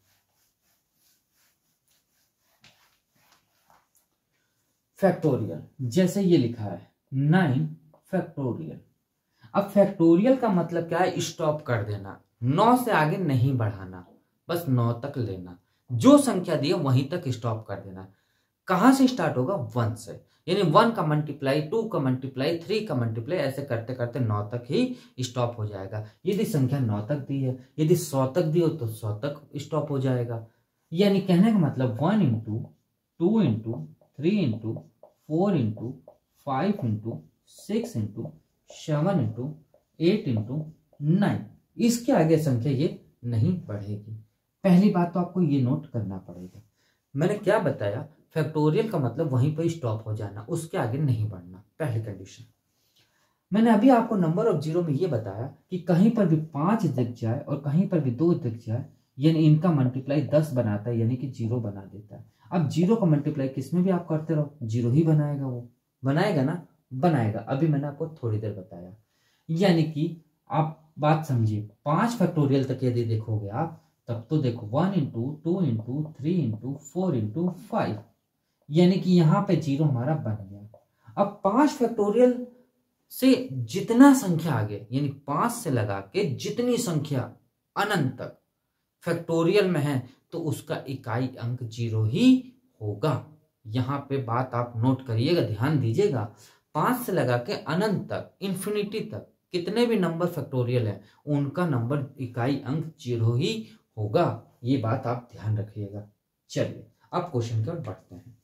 फैक्टोरियल जैसे ये लिखा है नाइन फैक्टोरियल। अब फैक्टोरियल का मतलब क्या है? स्टॉप कर देना, नौ से आगे नहीं बढ़ाना, बस नौ तक लेना, जो संख्या दी है वहीं तक स्टॉप कर देना। कहां से स्टार्ट होगा? वन से, यानी वन का मल्टीप्लाई, टू का मल्टीप्लाई, थ्री का मल्टीप्लाई, ऐसे करते करते नौ तक ही स्टॉप हो जाएगा। यदि संख्या नौ तक दी है, यदि सौ तक दी हो तो सौ तक स्टॉप हो जाएगा। यानी कहने का मतलब one into two into three into four into five into six into seven into eight into nine, इसके आगे संख्या ये नहीं बढ़ेगी। पहली बात तो आपको ये नोट करना पड़ेगा। मैंने क्या बताया? फैक्टोरियल का मतलब वहीं पर स्टॉप हो जाना, उसके आगे नहीं बढ़ना, पहली कंडीशन। मैंने अभी आपको नंबर ऑफ जीरो में ये बताया कि कहीं पर भी पांच दिख जाए और कहीं पर भी दो दिख जाए, यानी इनका मल्टीप्लाई दस बनाता है, यानी कि जीरो बना देता है। अब जीरो का मल्टीप्लाई किसमें भी आप करते रहो, जीरो ही बनाएगा, वो बनाएगा ना, बनाएगा। अभी मैंने आपको थोड़ी देर बताया। यानी कि आप बात समझिए, पांच फैक्टोरियल तक यदि देखोगे आप, तब तो देखो one into two into three into four into five, यानी कि यहां पे जीरो हमारा बन गया। अब पांच फैक्टोरियल से जितना संख्या आगे, यानी पांच से लगा के जितनी संख्या अनंत तक फैक्टोरियल में है, तो उसका इकाई अंक जीरो ही होगा। यहां पे बात आप नोट करिएगा, ध्यान दीजिएगा। पांच से लगा के अनंत तक, इंफिनिटी तक कितने भी नंबर फैक्टोरियल है, उनका नंबर इकाई अंक जीरो ही होगा। ये बात आप ध्यान रखिएगा। चलिए अब क्वेश्चन की ओर बढ़ते हैं।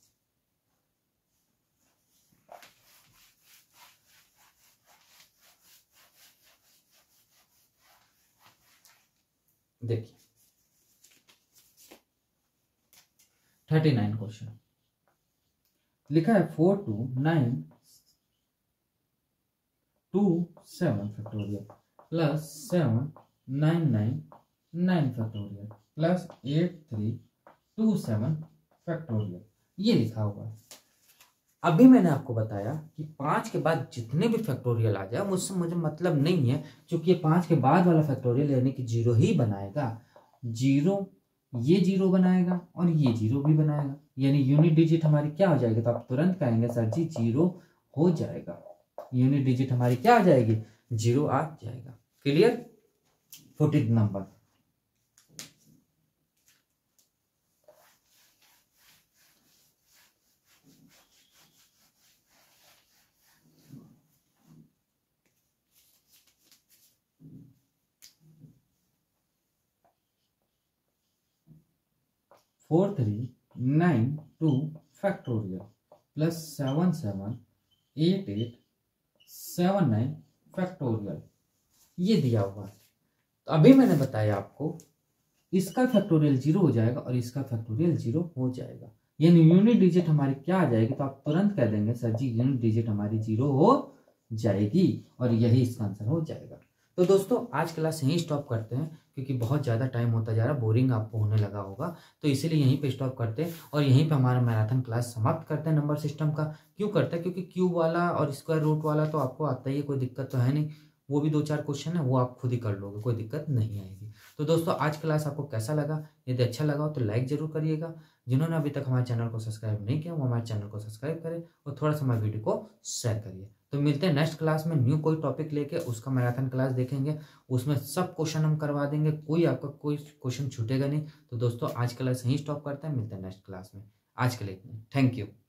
देखिए थर्टी नाइन क्वेश्चन लिखा है four two nine two seven factorial plus seven nine nine nine factorial plus eight three two seven factorial, ये लिखा हुआ है। अभी मैंने आपको बताया कि पांच के बाद जितने भी फैक्टोरियल आ जाए मुझसे मुझे मतलब नहीं है, क्योंकि ये पांच के बाद वाला फैक्टोरियल यानी कि जीरो ही बनाएगा। जीरो, ये जीरो बनाएगा और ये जीरो भी बनाएगा, यानी यूनिट डिजिट हमारी क्या हो जाएगी? तो आप तुरंत कहेंगे सर जी जीरो हो जाएगा। यूनिट डिजिट हमारी क्या आ जाएगी? जीरो आ जाएगा। Clear? Fourteen number, four three nine two factorial plus seven seven eight eight seven nine factorial, ये दिया हुआ है। तो अभी मैंने बताया आपको इसका फैक्टोरियल जीरो हो जाएगा और इसका फैक्टोरियल जीरो हो जाएगा, यानी यूनिट डिजिट हमारी क्या आ जाएगी? तो आप तुरंत कह देंगे सर जी यूनिट डिजिट हमारी जीरो हो जाएगी, और यही इसका आंसर हो जाएगा। तो दोस्तों आज क्लास यहीं स्टॉप करते हैं, क्योंकि बहुत ज़्यादा टाइम होता जा रहा है, बोरिंग आपको होने लगा होगा, तो इसीलिए यहीं पे स्टॉप करते हैं और यहीं पे हमारा मैराथन क्लास समाप्त करते हैं। नंबर सिस्टम का क्यों करते हैं? क्योंकि क्यूब वाला और स्क्वायर रूट वाला तो आपको आता ही है, कोई दिक्कत तो है नहीं। वो भी दो चार क्वेश्चन है, वो आप खुद ही कर लोगे, कोई दिक्कत नहीं आएगी। तो दोस्तों आज क्लास आपको कैसा लगा? यदि अच्छा लगा हो तो लाइक जरूर करिएगा। जिन्होंने अभी तक हमारे चैनल को सब्सक्राइब नहीं किया वो हमारे चैनल को सब्सक्राइब करें और थोड़ा सा हमारे वीडियो को शेयर करिए। तो मिलते हैं नेक्स्ट क्लास में न्यू कोई टॉपिक लेके, उसका मैराथन क्लास देखेंगे, उसमें सब क्वेश्चन हम करवा देंगे, कोई आपका कोई क्वेश्चन छूटेगा नहीं। तो दोस्तों आज क्लास यहीं स्टॉप करते हैं, मिलते हैं नेक्स्ट क्लास में। आज के लिए थैंक यू।